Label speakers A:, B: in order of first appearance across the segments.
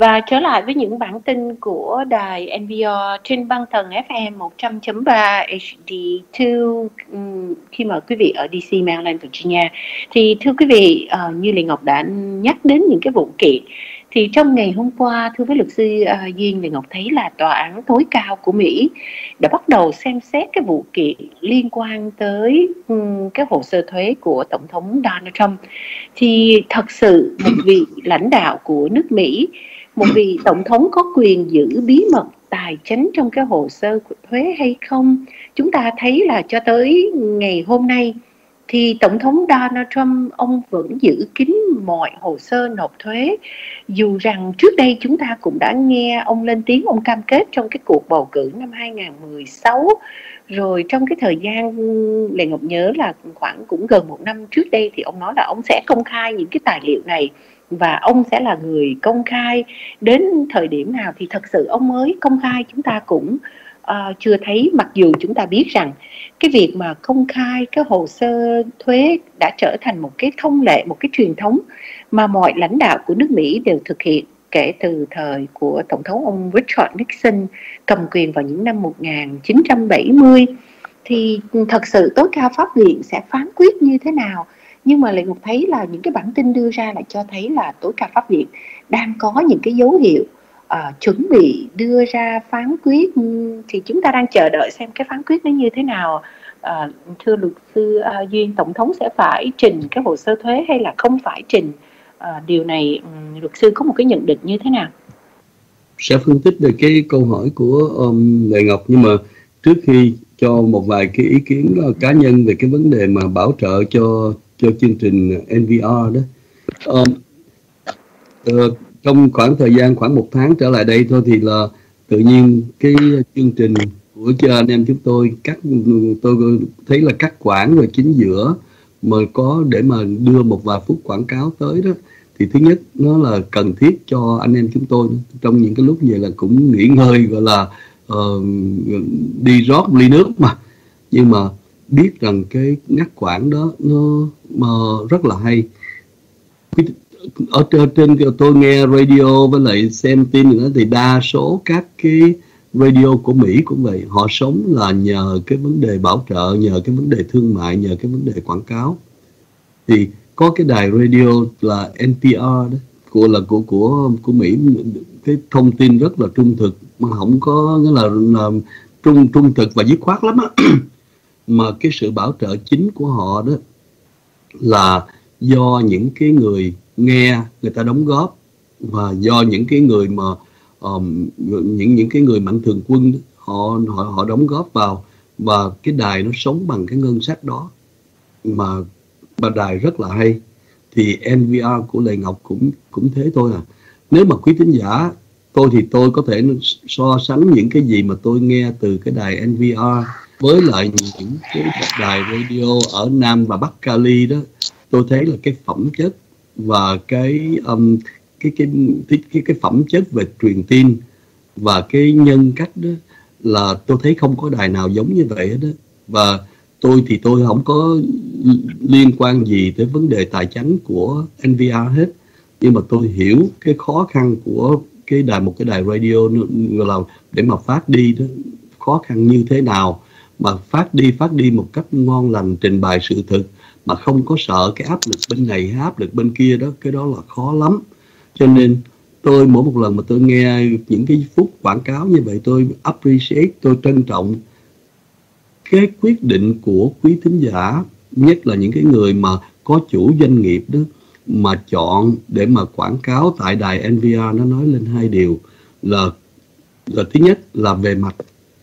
A: Và trở lại với những bản tin của đài NPR trên băng tần FM 100.3 HD2 khi mà quý vị ở DC, Maryland, Virginia. Thì thưa quý vị, như Lệ Ngọc đã nhắc đến những cái vụ kiện, thì trong ngày hôm qua, thưa với luật sư Duyên, Lệ Ngọc thấy là tòa án tối cao của Mỹ đã bắt đầu xem xét cái vụ kiện liên quan tới cái hồ sơ thuế của Tổng thống Donald Trump. Thì thật sự một vị lãnh đạo của nước Mỹ, một vị tổng thống có quyền giữ bí mật tài chính trong cái hồ sơ thuế hay không? Chúng ta thấy là cho tới ngày hôm nay thì Tổng thống Donald Trump, ông vẫn giữ kín mọi hồ sơ nộp thuế, dù rằng trước đây chúng ta cũng đã nghe ông lên tiếng, ông cam kết trong cái cuộc bầu cử năm 2016, rồi trong cái thời gian Lệ Ngọc nhớ là khoảng cũng gần một năm trước đây thì ông nói là ông sẽ công khai những cái tài liệu này và ông sẽ là người công khai. Đến thời điểm nào thì thật sự ông mới công khai chúng ta cũng chưa thấy, mặc dù chúng ta biết rằng cái việc mà công khai cái hồ sơ thuế đã trở thành một cái thông lệ, một cái truyền thống mà mọi lãnh đạo của nước Mỹ đều thực hiện kể từ thời của Tổng thống ông Richard Nixon cầm quyền vào những năm 1970. Thì thật sự tối cao pháp viện sẽ phán quyết như thế nào? Nhưng mà Lệ Ngọc thấy là những cái bản tin đưa ra lại cho thấy là tối cao pháp viện đang có những cái dấu hiệu chuẩn bị đưa ra phán quyết, thì chúng ta đang chờ đợi xem cái phán quyết nó như thế nào. Thưa luật sư Duyên, Tổng thống sẽ phải trình cái hồ sơ thuế hay là không phải trình? Điều này luật sư có một cái nhận định như thế nào?
B: Sẽ phân tích về cái câu hỏi của Lệ Ngọc, nhưng mà trước khi cho một vài cái ý kiến cá nhân về cái vấn đề mà bảo trợ cho chương trình NPR đó. Trong khoảng thời gian khoảng một tháng trở lại đây thôi thì là tự nhiên cái chương trình của anh em chúng tôi thấy là cắt quãng rồi chính giữa mà có để mà đưa một vài phút quảng cáo tới đó, thì thứ nhất nó là cần thiết cho anh em chúng tôi trong những cái lúc như vậy là cũng nghỉ ngơi, gọi là đi rót ly nước mà, nhưng mà biết rằng cái ngắt quãng đó nó mà rất là hay. Ở trên tôi nghe radio với lại xem tin nữa thì đa số các cái radio của Mỹ cũng vậy, họ sống là nhờ cái vấn đề bảo trợ, nhờ cái vấn đề thương mại, nhờ cái vấn đề quảng cáo. Thì có cái đài radio là NPR đó, của Mỹ, cái thông tin rất là trung thực, mà không có nghĩa là trung thực và dứt khoát lắm á. Mà cái sự bảo trợ chính của họ đó là do những cái người nghe người ta đóng góp, và do những cái người mà những cái người mạnh thường quân họ đóng góp vào, và cái đài nó sống bằng cái ngân sách đó, mà đài rất là hay. Thì NPR của Lệ Ngọc cũng thế thôi à. Nếu mà quý thính giả tôi có thể so sánh những cái gì mà tôi nghe từ cái đài NPR với lại những cái đài radio ở Nam và Bắc Cali đó, tôi thấy là cái phẩm chất và cái phẩm chất về truyền tin và cái nhân cách đó là tôi thấy không có đài nào giống như vậy hết đó. Và tôi không có liên quan gì tới vấn đề tài chính của NPR hết, nhưng mà tôi hiểu cái khó khăn của một cái đài radio là để mà phát đi đó khó khăn như thế nào, mà phát đi một cách ngon lành, trình bày sự thực mà không có sợ cái áp lực bên này áp lực bên kia đó, cái đó là khó lắm. Cho nên tôi mỗi một lần mà tôi nghe những cái phút quảng cáo như vậy, tôi appreciate, tôi trân trọng cái quyết định của quý thính giả, nhất là những cái người mà có chủ doanh nghiệp đó, mà chọn để mà quảng cáo tại đài NPR. Nó nói lên hai điều là thứ nhất là về mặt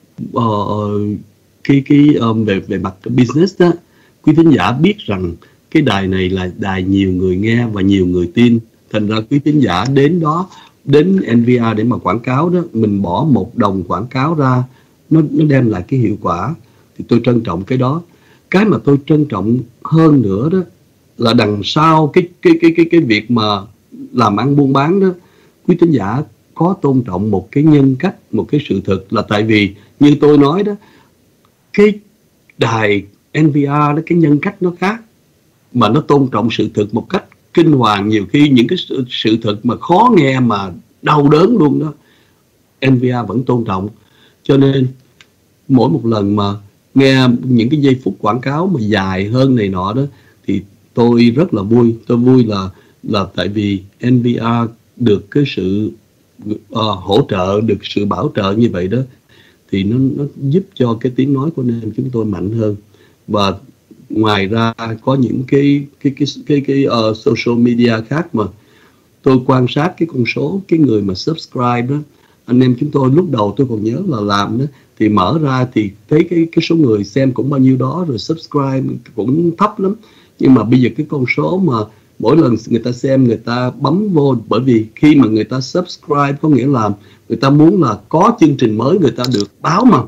B: về mặt business đó, quý thính giả biết rằng cái đài này là đài nhiều người nghe và nhiều người tin, thành ra quý thính giả đến NPR để mà quảng cáo đó, mình bỏ $1 quảng cáo ra, nó đem lại cái hiệu quả. Thì tôi trân trọng cái đó. Cái mà tôi trân trọng hơn nữa đó là đằng sau cái việc mà làm ăn buôn bán đó, quý thính giả có tôn trọng một cái nhân cách, một cái sự thực. Là tại vì như tôi nói đó, cái đài NPR đó, cái nhân cách nó khác, mà nó tôn trọng sự thực một cách kinh hoàng. Nhiều khi những cái sự thực mà khó nghe mà đau đớn luôn đó, NVR vẫn tôn trọng. Cho nên mỗi một lần mà nghe những cái giây phút quảng cáo mà dài hơn này nọ đó thì tôi rất là vui. Tôi vui là tại vì NVR được cái sự hỗ trợ, được sự bảo trợ như vậy đó, thì nó giúp cho cái tiếng nói của anh em chúng tôi mạnh hơn. Và ngoài ra có những cái social media khác mà tôi quan sát cái con số cái người mà subscribe đó, anh em chúng tôi lúc đầu tôi còn nhớ là làm đó thì mở ra thì thấy cái số người xem cũng bao nhiêu đó, rồi subscribe cũng thấp lắm. Nhưng mà bây giờ cái con số mà mỗi lần người ta xem người ta bấm vô, bởi vì khi mà người ta subscribe có nghĩa là người ta muốn là có chương trình mới người ta được báo mà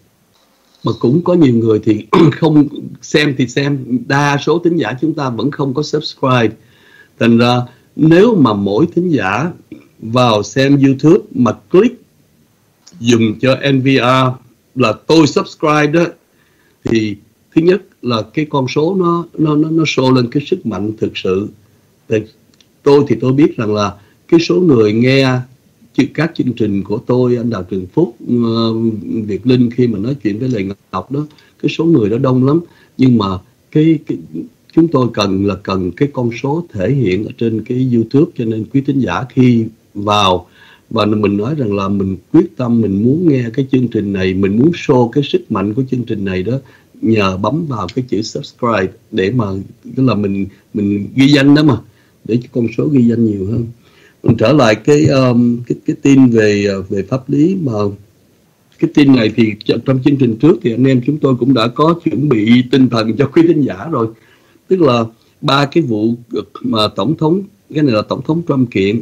B: cũng có nhiều người thì không xem thì xem, đa số thính giả chúng ta vẫn không có subscribe. Thành ra nếu mà mỗi thính giả vào xem YouTube mà click dùng cho NVR là tôi subscribe đó, thì thứ nhất là cái con số nó show lên cái sức mạnh thực sự. Tôi thì tôi biết rằng là cái số người nghe các chương trình của tôi, anh Đào Trường Phúc, Việt Linh khi mà nói chuyện với Lê Ngọc đó, cái số người đó đông lắm. Nhưng mà chúng tôi cần cái con số thể hiện ở trên cái YouTube. Cho nên quý thính giả khi vào và mình nói rằng là mình quyết tâm, mình muốn nghe cái chương trình này, mình muốn show cái sức mạnh của chương trình này đó, nhờ bấm vào cái chữ subscribe để mà tức là mình ghi danh đó, mà để cho con số ghi danh nhiều hơn. Mình trở lại cái tin về pháp lý, mà cái tin này thì trong chương trình trước thì anh em chúng tôi cũng đã có chuẩn bị tinh thần cho quý thính giả rồi. Tức là 3 cái vụ mà tổng thống, cái này là tổng thống Trump kiện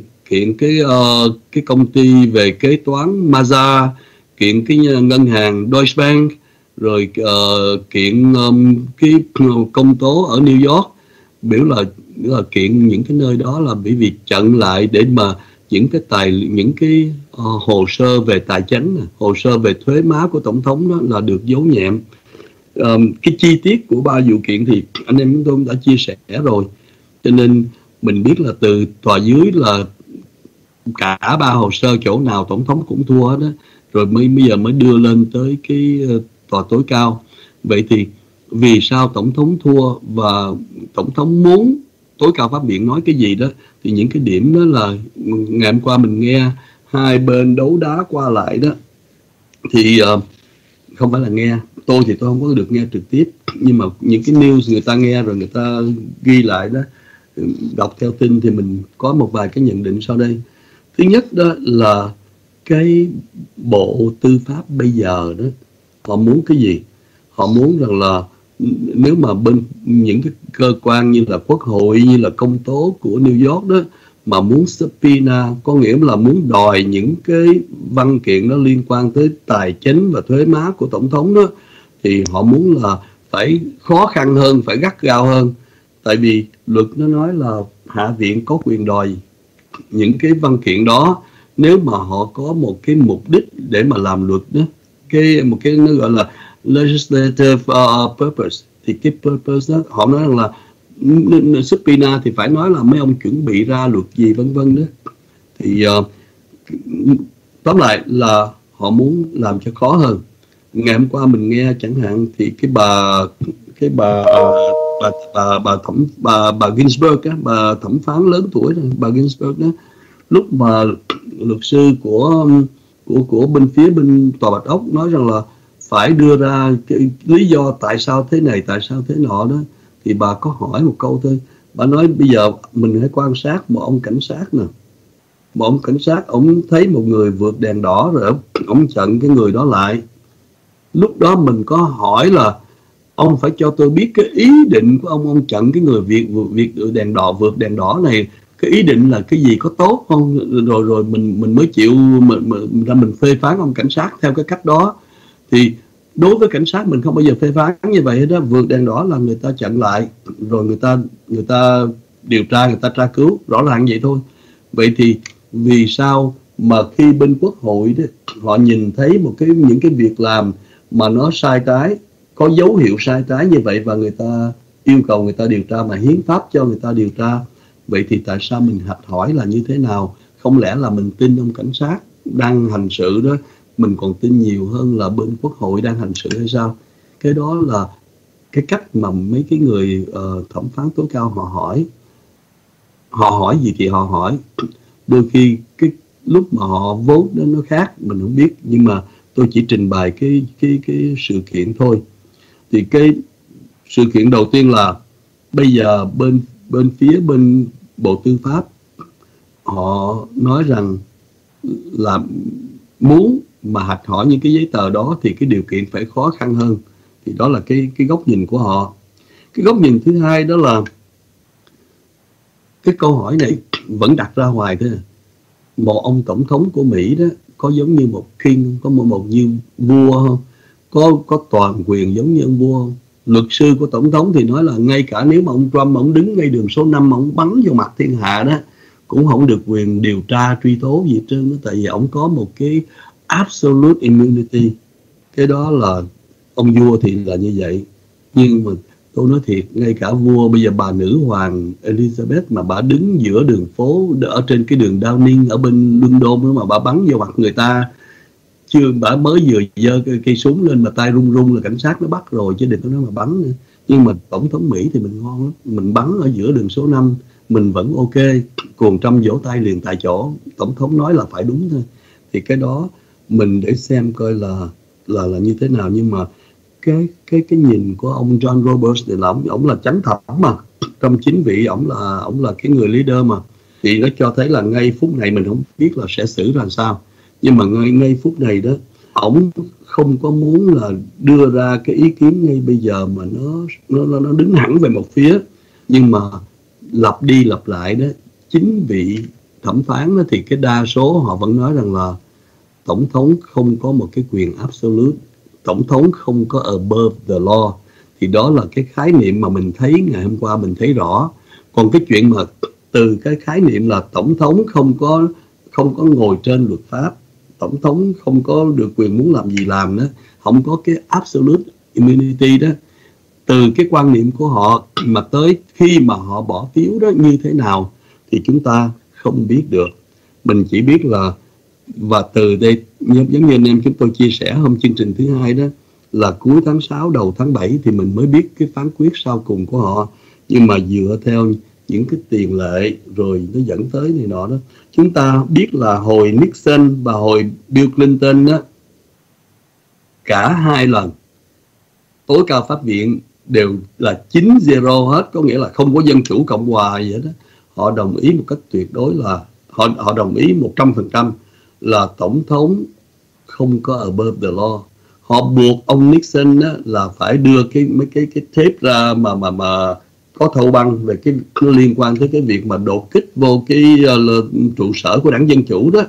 B: cái công ty về kế toán Mazars, kiện cái ngân hàng Deutsche Bank, rồi kiện cái công tố ở New York, biểu là kiện những cái nơi đó là bởi vì chặn lại để mà những cái hồ sơ về tài chính, hồ sơ về thuế má của tổng thống đó là được giấu nhẹm. Cái chi tiết của 3 vụ kiện thì anh em chúng tôi đã chia sẻ rồi, cho nên mình biết là từ tòa dưới là cả 3 hồ sơ chỗ nào tổng thống cũng thua hết đó, rồi bây giờ mới đưa lên tới cái tòa tối cao. Vậy thì vì sao tổng thống thua và tổng thống muốn tối cao pháp viện nói cái gì đó, thì những cái điểm đó là ngày hôm qua mình nghe hai bên đấu đá qua lại đó, thì không phải là nghe, tôi thì tôi không có được nghe trực tiếp, nhưng mà những cái news người ta nghe rồi người ta ghi lại đó, đọc theo tin thì mình có một vài cái nhận định sau đây. Thứ nhất đó là cái bộ tư pháp bây giờ đó, họ muốn cái gì? Họ muốn rằng là nếu mà bên những cái cơ quan như là Quốc hội, như là công tố của New York đó mà muốn subpoena, có nghĩa là muốn đòi những cái văn kiện nó liên quan tới tài chính và thuế má của tổng thống đó, thì họ muốn là phải khó khăn hơn, phải gắt gao hơn. Tại vì luật nó nói là Hạ viện có quyền đòi những cái văn kiện đó nếu mà họ có một cái mục đích để mà làm luật đó, một cái nó gọi là legislative purpose. Thì cái purpose đó họ nói rằng là subpoena thì phải nói là mấy ông chuẩn bị ra luật gì vân vân đó. Thì tóm lại là họ muốn làm cho khó hơn. Ngày hôm qua mình nghe chẳng hạn thì bà Ginsburg á, bà thẩm phán lớn tuổi đó, bà Ginsburg đó, lúc mà luật sư của bên tòa Bạch Ốc nói rằng là phải đưa ra cái lý do tại sao thế này, tại sao thế nọ đó, thì bà có hỏi một câu thôi. Bà nói bây giờ mình hãy quan sát một ông cảnh sát nè, một ông cảnh sát, ông thấy một người vượt đèn đỏ rồi ông chặn cái người đó lại. Lúc đó mình có hỏi là ông phải cho tôi biết cái ý định của ông chặn cái người vượt đèn đỏ này, cái ý định là cái gì, có tốt không, rồi mình mới chịu mình phê phán ông cảnh sát theo cái cách đó. Thì đối với cảnh sát mình không bao giờ phê phán như vậy hết đó. Vượt đèn đỏ là người ta chặn lại, rồi người ta điều tra, người ta tra cứu, rõ ràng vậy thôi. Vậy thì vì sao mà khi bên Quốc hội đó, họ nhìn thấy những cái việc làm mà nó sai trái, có dấu hiệu sai trái như vậy, và người ta yêu cầu người ta điều tra, mà hiến pháp cho người ta điều tra, vậy thì tại sao mình hỏi là như thế nào, không lẽ là mình tin ông cảnh sát đang hành sự đó, mình còn tin nhiều hơn là bên Quốc hội đang hành sự hay sao? Cái đó là cái cách mà mấy cái người thẩm phán tối cao họ hỏi gì thì họ hỏi. Đôi khi cái lúc mà họ vote đó nó khác, mình không biết, nhưng mà tôi chỉ trình bày cái sự kiện thôi. Thì cái sự kiện đầu tiên là bây giờ bên Bộ Tư pháp họ nói rằng là muốn mà hạch hỏi những cái giấy tờ đó thì cái điều kiện phải khó khăn hơn. Thì đó là cái góc nhìn của họ. Cái góc nhìn thứ hai đó là cái câu hỏi này vẫn đặt ra hoài thôi. Một ông tổng thống của Mỹ đó có giống như một king, có một như vua không? Có toàn quyền giống như ông vua không? Luật sư của tổng thống thì nói là ngay cả nếu mà ông Trump ông đứng ngay đường số 5 mà ông bắn vô mặt thiên hạ đó cũng không được quyền điều tra truy tố gì hết trơn đó, tại vì ông có một cái absolute immunity. Cái đó là ông vua thì là như vậy. Nhưng mà tôi nói thiệt, ngay cả vua, bây giờ bà nữ hoàng Elizabeth mà bà đứng giữa đường phố ở trên cái đường Downing ở bên London đó mà bà bắn vô mặt người ta, chưa bà mới vừa giơ cây súng lên mà tay run run là cảnh sát nó bắt rồi, chứ đừng có nói mà bắn nữa. Nhưng mà tổng thống Mỹ thì mình ngon lắm, mình bắn ở giữa đường số 5 mình vẫn ok, cuồng trăm vỗ tay liền tại chỗ, tổng thống nói là phải đúng thôi. Thì cái đó mình để xem coi là như thế nào. Nhưng mà cái nhìn của ông John Roberts thì là ông là chánh thẩm mà, trong chính vị ông là cái người leader mà, thì nó cho thấy là ngay phút này mình không biết là sẽ xử ra sao. Nhưng mà ngay phút này đó, ổng không có muốn là đưa ra cái ý kiến ngay bây giờ mà nó đứng hẳn về một phía. Nhưng mà lặp đi lặp lại đó, chính vị thẩm phán đó, thì cái đa số họ vẫn nói rằng là tổng thống không có một cái quyền absolute, tổng thống không có above the law. Thì đó là cái khái niệm mà mình thấy ngày hôm qua mình thấy rõ. Còn cái chuyện mà từ cái khái niệm là tổng thống không có ngồi trên luật pháp, tổng thống không có được quyền muốn làm gì làm đó, không có cái absolute immunity đó, từ cái quan niệm của họ mà tới khi mà họ bỏ phiếu đó như thế nào thì chúng ta không biết được. Mình chỉ biết là, và từ đây giống như anh em chúng tôi chia sẻ hôm chương trình thứ hai đó, là cuối tháng 6 đầu tháng 7 thì mình mới biết cái phán quyết sau cùng của họ. Nhưng mà dựa theo những cái tiền lệ rồi nó dẫn tới này nọ đó, chúng ta biết là hồi Nixon và hồi Bill Clinton đó, cả hai lần tối cao pháp viện đều là 9-0 hết, có nghĩa là không có dân chủ cộng hòa gì hết đó. Họ đồng ý một cách tuyệt đối là họ đồng ý 100% là tổng thống không có above the law. Họ buộc ông Nixon đó là phải đưa mấy cái tape ra mà có thâu băng về cái liên quan tới cái việc mà đột kích vô cái trụ sở của đảng Dân Chủ đó.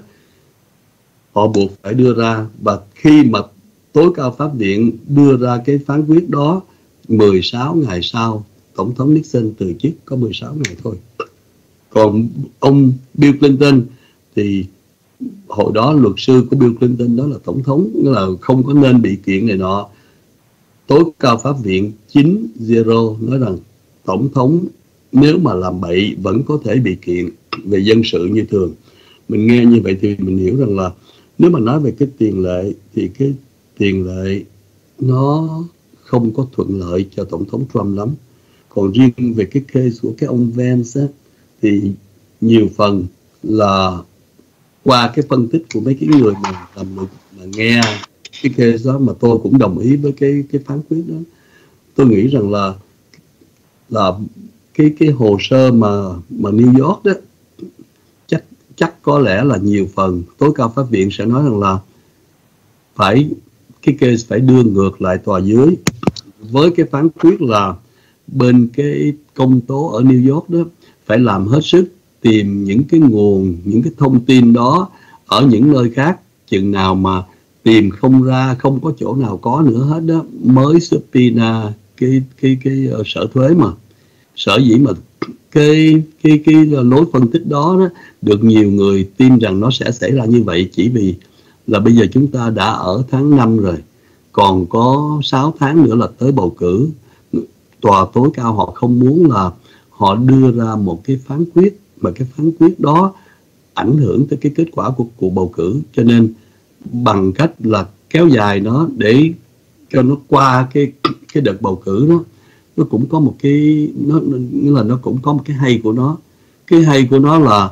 B: Họ buộc phải đưa ra, và khi mà tối cao pháp viện đưa ra cái phán quyết đó, 16 ngày sau tổng thống Nixon từ chức, có 16 ngày thôi. Còn ông Bill Clinton thì hồi đó luật sư của Bill Clinton đó là tổng thống, là không có nên bị kiện này nọ. Tối cao pháp viện 9-0 nói rằng tổng thống nếu mà làm bậy vẫn có thể bị kiện về dân sự như thường. Mình nghe như vậy thì mình hiểu rằng là nếu mà nói về cái tiền lệ thì cái tiền lệ nó không có thuận lợi cho tổng thống Trump lắm. Còn riêng về cái case của cái ông Vance á, thì nhiều phần là qua cái phân tích của mấy cái người mà làm luật mà nghe cái case đó, mà tôi cũng đồng ý với cái phán quyết đó. Tôi nghĩ rằng là cái hồ sơ mà New York đó, chắc có lẽ là nhiều phần tối cao pháp viện sẽ nói rằng là cái case phải đưa ngược lại tòa dưới, với cái phán quyết là bên cái công tố ở New York đó phải làm hết sức tìm những cái nguồn, những cái thông tin đó ở những nơi khác, chừng nào mà tìm không ra, không có chỗ nào có nữa hết đó, mới subpoena cái sở thuế. Mà sở dĩ mà cái lối phân tích đó được nhiều người tin rằng nó sẽ xảy ra như vậy, chỉ vì là bây giờ chúng ta đã ở tháng 5 rồi, còn có 6 tháng nữa là tới bầu cử. Tòa tối cao họ không muốn là họ đưa ra một cái phán quyết, mà cái phán quyết đó ảnh hưởng tới cái kết quả của cuộc bầu cử. Cho nên bằng cách là kéo dài nó để cho nó qua cái đợt bầu cử đó, nó cũng có một cái nghĩa là nó cũng có một cái hay của nó. Cái hay của nó là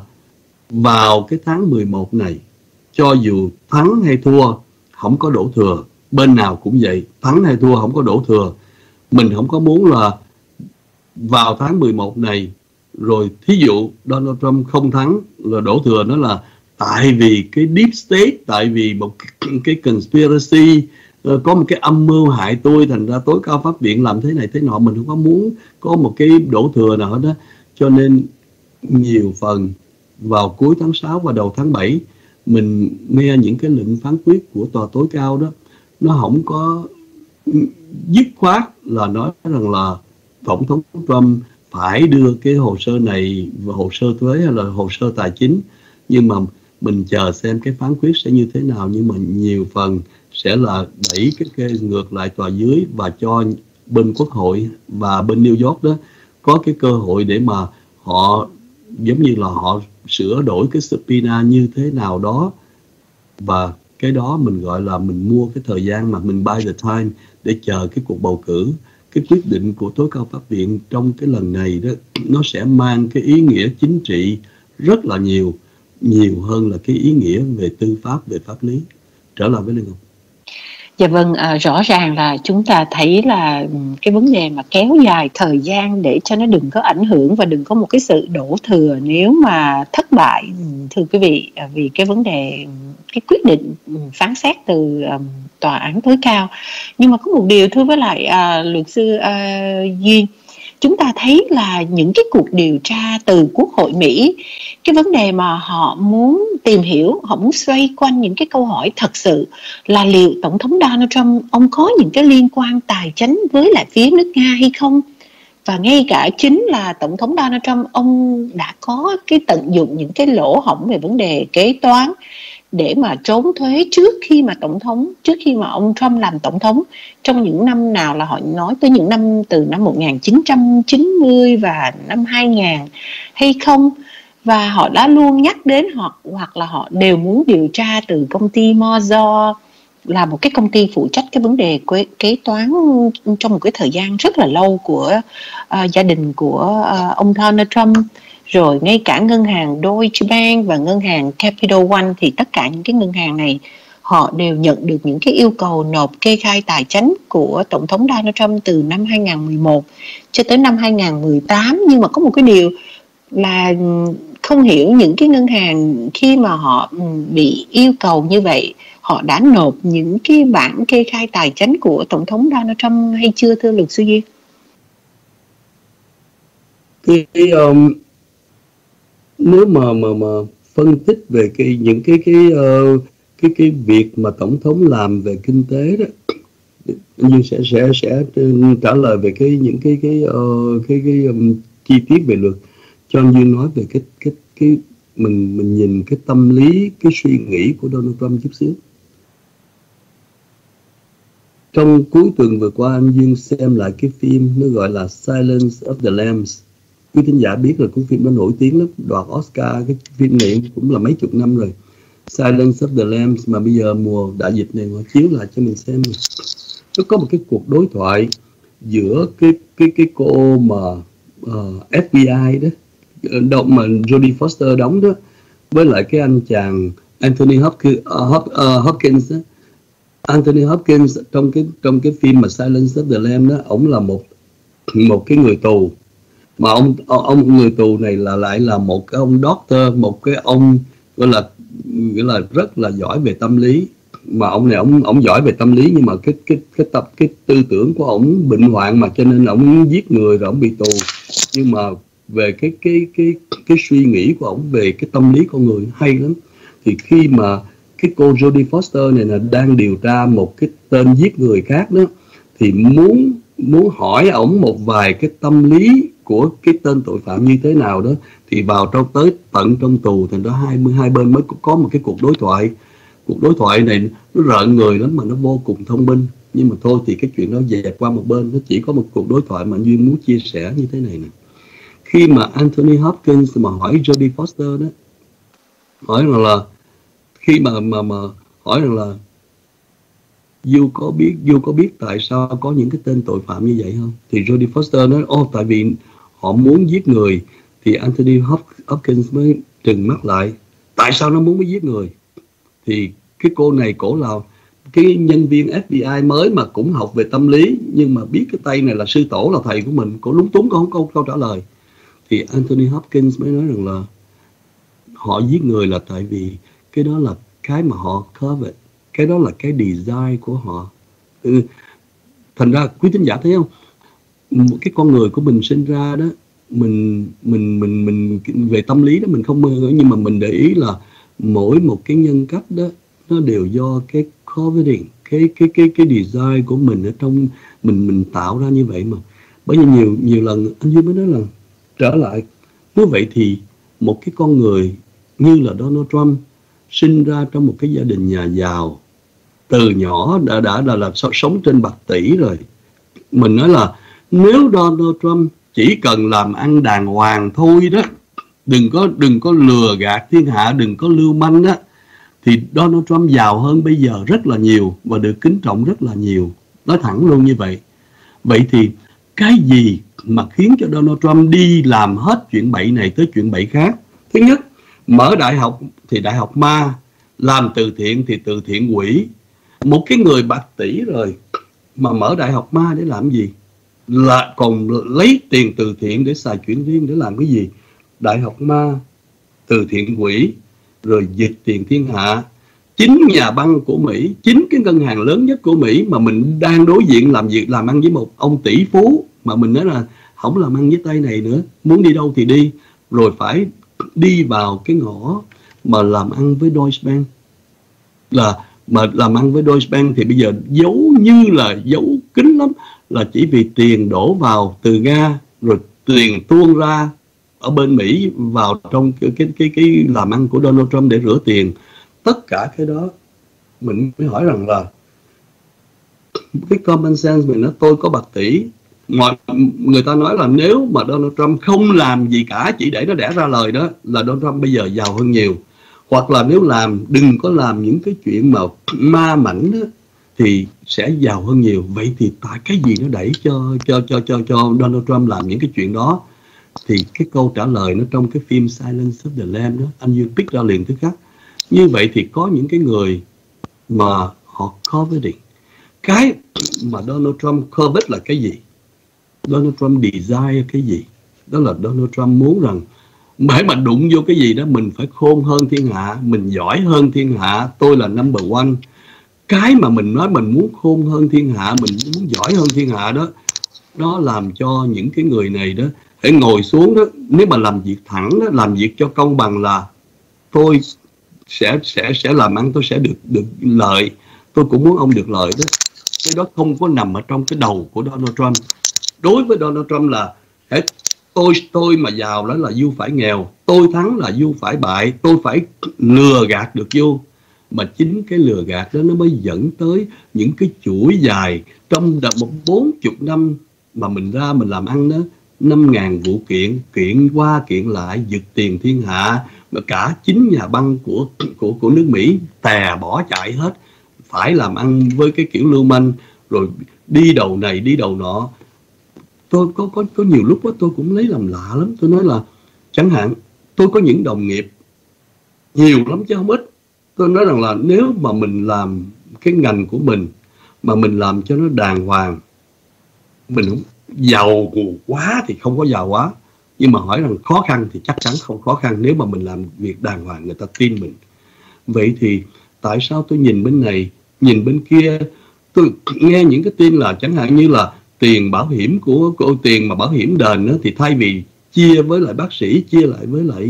B: vào cái tháng 11 này, cho dù thắng hay thua không có đổ thừa, bên nào cũng vậy, thắng hay thua không có đổ thừa. Mình không có muốn là vào tháng 11 này rồi thí dụ Donald Trump không thắng là đổ thừa, nó là tại vì cái deep state, tại vì một cái conspiracy, có một cái âm mưu hại tôi, thành ra tối cao pháp viện làm thế này thế nọ. Mình không có muốn có một cái đổ thừa nào hết đó. Cho nên nhiều phần vào cuối tháng 6 và đầu tháng 7 mình nghe những cái lệnh phán quyết của tòa tối cao đó, nó không có dứt khoát là nói rằng là tổng thống Trump phải đưa cái hồ sơ này, hồ sơ thuế hay là hồ sơ tài chính. Nhưng mà mình chờ xem cái phán quyết sẽ như thế nào. Nhưng mà nhiều phần sẽ là đẩy cái case ngược lại tòa dưới và cho bên Quốc hội và bên New York đó có cái cơ hội để mà họ giống như là họ sửa đổi cái subpoena như thế nào đó. Và cái đó mình gọi là mình mua cái thời gian, mà mình buy the time để chờ cái cuộc bầu cử. Cái quyết định của tối cao pháp viện trong cái lần này đó, nó sẽ mang cái ý nghĩa chính trị rất là nhiều hơn là cái ý nghĩa về tư pháp, về pháp lý. Trở lại với Lê Ngọc.
A: Dạ vâng, rõ ràng là chúng ta thấy là cái vấn đề mà kéo dài thời gian để cho nó đừng có ảnh hưởng và đừng có một cái sự đổ thừa nếu mà thất bại, thưa quý vị, vì cái vấn đề, cái quyết định phán xét từ tòa án tối cao. Nhưng mà có một điều thưa với lại luật sư Duyên, chúng ta thấy là những cái cuộc điều tra từ Quốc hội Mỹ, cái vấn đề mà họ muốn tìm hiểu, họ muốn xoay quanh những cái câu hỏi thật sự là liệu Tổng thống Donald Trump ông có những cái liên quan tài chính với lại phía nước Nga hay không. Và ngay cả chính là Tổng thống Donald Trump, ông đã có cái tận dụng những cái lỗ hổng về vấn đề kế toán để mà trốn thuế trước khi mà ông Trump làm tổng thống, trong những năm nào là họ nói tới những năm từ năm 1990 và năm 2000 hay không. Và họ đã luôn nhắc đến hoặc là họ đều muốn điều tra từ công ty Mozor, là một cái công ty phụ trách cái vấn đề kế toán trong một cái thời gian rất là lâu của gia đình của ông Donald Trump. Rồi ngay cả ngân hàng Deutsche Bank và ngân hàng Capital One, thì tất cả những cái ngân hàng này họ đều nhận được những cái yêu cầu nộp kê khai tài chính của Tổng thống Donald Trump từ năm 2011 cho tới năm 2018. Nhưng mà có một cái điều là không hiểu, những cái ngân hàng khi mà họ bị yêu cầu như vậy, họ đã nộp những cái bản kê khai tài chính của Tổng thống Donald Trump hay chưa, thưa luật sư Duyên?
B: Nếu mà phân tích về những cái việc mà tổng thống làm về kinh tế đó, nhưng sẽ trả lời về những cái chi tiết về luật. Cho anh Duyên nói về cái mình nhìn cái tâm lý, cái suy nghĩ của Donald Trump chút xíu. Trong cuối tuần vừa qua, anh Duyên xem lại cái phim nó gọi là Silence of the Lambs. Quý thính giả biết là cái phim đó nổi tiếng lắm, đoạt Oscar. Cái phim này cũng là mấy chục năm rồi. Silence of the Lambs, mà bây giờ mùa đại dịch này họ chiếu lại cho mình xem. Nó có một cái cuộc đối thoại giữa cái cô mà FBI đó, mà Jodie Foster đóng đó, với lại cái anh chàng Anthony Hopkins đó. Anthony Hopkins trong cái phim mà Silence of the Lambs đó, ổng là một cái người tù, mà ông người tù này lại là một cái ông doctor, một cái ông gọi là rất là giỏi về tâm lý. Mà ông này ông giỏi về tâm lý, nhưng mà cái tư tưởng của ổng bệnh hoạn, mà cho nên ổng giết người rồi ổng bị tù. Nhưng mà về cái suy nghĩ của ổng về cái tâm lý con người hay lắm. Thì khi mà cái cô Jodie Foster này là đang điều tra một cái tên giết người khác đó, thì muốn hỏi ổng một vài cái tâm lý của cái tên tội phạm như thế nào đó, thì vào tới tận trong tù, thì đó hai bên mới có một cái cuộc đối thoại. Cuộc đối thoại này nó rợn người lắm, mà nó vô cùng thông minh. Nhưng mà thôi thì cái chuyện đó dẹp qua một bên. Nó chỉ có một cuộc đối thoại mà anh Duyên muốn chia sẻ như thế này nè. Khi mà Anthony Hopkins mà hỏi Jodie Foster đó, hỏi rằng là khi mà hỏi rằng là Du có biết tại sao có những cái tên tội phạm như vậy không? Thì Jodie Foster nói tại vì họ muốn giết người. Thì Anthony Hopkins mới trừng mắt lại, tại sao nó muốn giết người? Thì cái cô này cổ là cái nhân viên FBI mới mà cũng học về tâm lý, nhưng mà biết cái tay này là sư tổ, là thầy của mình, cổ lúng túng, có không câu trả lời. Thì Anthony Hopkins mới nói rằng là họ giết người là tại vì cái đó là cái mà họ covet, cái đó là cái design của họ. Thành ra quý thính giả thấy không, một cái con người của mình sinh ra đó, mình về tâm lý đó mình không mơ, nhưng mà mình để ý là mỗi một cái nhân cách đó nó đều do cái coveting, cái design của mình ở trong mình tạo ra như vậy mà. Bởi vì nhiều lần anh Duy mới nói là trở lại, nếu vậy thì một cái con người như là Donald Trump sinh ra trong một cái gia đình nhà giàu, từ nhỏ đã là sống trên bạc tỷ rồi. Mình nói là nếu Donald Trump chỉ cần làm ăn đàng hoàng thôi đó, đừng có lừa gạt thiên hạ, đừng có lưu manh đó, thì Donald Trump giàu hơn bây giờ rất là nhiều và được kính trọng rất là nhiều. Nói thẳng luôn như vậy. Vậy thì cái gì mà khiến cho Donald Trump đi làm hết chuyện bậy này tới chuyện bậy khác? Thứ nhất, mở đại học thì đại học ma, làm từ thiện thì từ thiện quỷ. Một cái người bạc tỷ rồi mà mở đại học ma để làm gì? Là còn lấy tiền từ thiện để xài chuyện riêng để làm cái gì? Đại học ma, từ thiện quỷ, rồi dịch tiền thiên hạ. Chính nhà băng của Mỹ, chính cái ngân hàng lớn nhất của Mỹ mà mình đang đối diện làm ăn với một ông tỷ phú, mà mình nói là không làm ăn với tay này nữa, muốn đi đâu thì đi, rồi phải đi vào cái ngõ mà làm ăn với Deutsche Bank. Mà làm ăn với Deutsche Bank thì bây giờ giấu như là giấu kín lắm, là chỉ vì tiền đổ vào từ Nga, rồi tiền tuôn ra ở bên Mỹ vào trong cái làm ăn của Donald Trump để rửa tiền. Tất cả cái đó mình mới hỏi rằng là cái common sense mình nói tôi có bạc tỷ, người ta nói là nếu mà Donald Trump không làm gì cả, chỉ để nó đẻ ra lời đó, là Donald Trump bây giờ giàu hơn nhiều. Hoặc là nếu làm, đừng có làm những cái chuyện mà ma mảnh đó, thì sẽ giàu hơn nhiều. Vậy thì tại cái gì nó đẩy cho Donald Trump làm những cái chuyện đó? Thì cái câu trả lời nó trong cái phim Silence of the Lambs đó, anh Dương pick ra liền thứ khác. Như vậy thì có những cái người mà họ coveting. Cái mà Donald Trump covet là cái gì? Donald Trump desire cái gì? Đó là Donald Trump muốn rằng hãy mà đụng vô cái gì đó mình phải khôn hơn thiên hạ, mình giỏi hơn thiên hạ, tôi là number one. Cái mà mình nói mình muốn khôn hơn thiên hạ, mình muốn giỏi hơn thiên hạ đó, nó làm cho những cái người này đó hãy ngồi xuống đó, nếu mà làm việc thẳng đó, làm việc cho công bằng là tôi sẽ làm ăn, tôi sẽ được lợi, tôi cũng muốn ông được lợi đó. Cái đó không có nằm ở trong cái đầu của Donald Trump. Đối với Donald Trump là tôi mà giàu đó là Du phải nghèo, tôi thắng là Du phải bại, tôi phải lừa gạt được Du. Mà chính cái lừa gạt đó nó mới dẫn tới những cái chuỗi dài trong một 40 năm mà mình ra mình làm ăn đó, 5.000 vụ kiện qua kiện lại, giật tiền thiên hạ, mà cả chính nhà băng của nước Mỹ tè bỏ chạy hết, phải làm ăn với cái kiểu lưu manh, rồi đi đầu này đi đầu nọ. Tôi có nhiều lúc đó, tôi cũng lấy làm lạ lắm. Tôi nói là chẳng hạn tôi có những đồng nghiệp nhiều lắm chứ không ít. Tôi nói rằng là nếu mà mình làm cái ngành của mình mà mình làm cho nó đàng hoàng, mình không giàu quá thì không có giàu quá, nhưng mà hỏi rằng khó khăn thì chắc chắn không khó khăn nếu mà mình làm việc đàng hoàng, người ta tin mình. Vậy thì tại sao tôi nhìn bên này, nhìn bên kia, tôi nghe những cái tin là chẳng hạn như là tiền bảo hiểm của tiền mà bảo hiểm đền đó, thì thay vì chia với lại bác sĩ, chia lại với lại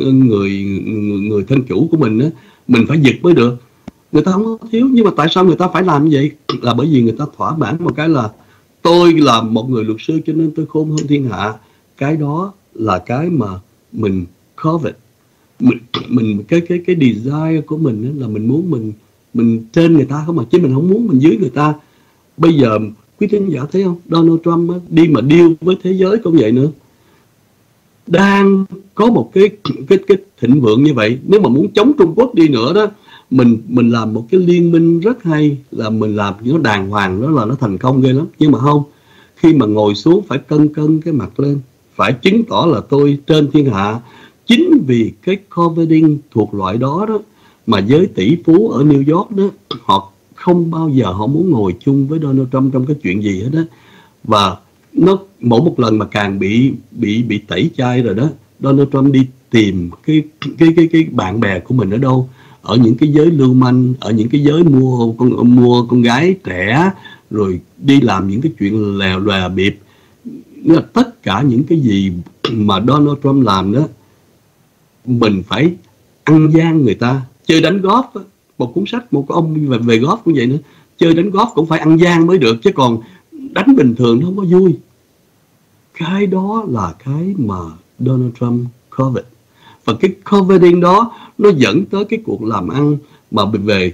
B: người thân chủ của mình đó, mình phải giật mới được. Người ta không có thiếu, nhưng mà tại sao người ta phải làm như vậy? Là bởi vì người ta thỏa mãn một cái là tôi là một người luật sư cho nên tôi khôn hơn thiên hạ. Cái đó là cái mà mình covet. Mình cái desire của mình là mình muốn mình trên người ta không, mà chứ mình không muốn mình dưới người ta. Bây giờ quý thính giả thấy không, Donald Trump đi mà deal với thế giới cũng vậy nữa. đang có một cái thịnh vượng như vậy. Nếu mà muốn chống Trung Quốc đi nữa đó, mình làm một cái liên minh rất hay, là mình làm nó đàng hoàng, đó là nó thành công ghê lắm. Nhưng mà không, khi mà ngồi xuống phải cân cái mặt lên, phải chứng tỏ là tôi trên thiên hạ. Chính vì cái coveting thuộc loại đó đó mà giới tỷ phú ở New York đó, họ không bao giờ họ muốn ngồi chung với Donald Trump trong cái chuyện gì hết đó. Và nó mỗi một lần mà càng bị tẩy chay rồi đó, Donald Trump đi tìm cái bạn bè của mình ở đâu? Ở những cái giới lưu manh, ở những cái giới mua con gái trẻ, rồi đi làm những cái chuyện lòe bịp. Là tất cả những cái gì mà Donald Trump làm đó, mình phải ăn gian người ta. Chơi đánh golf, một cuốn sách một ông về golf cũng vậy nữa, chơi đánh golf cũng phải ăn gian mới được, chứ còn đánh bình thường nó không có vui. Cái đó là cái mà Donald Trump covet. Và cái coveting đó nó dẫn tới cái cuộc làm ăn mà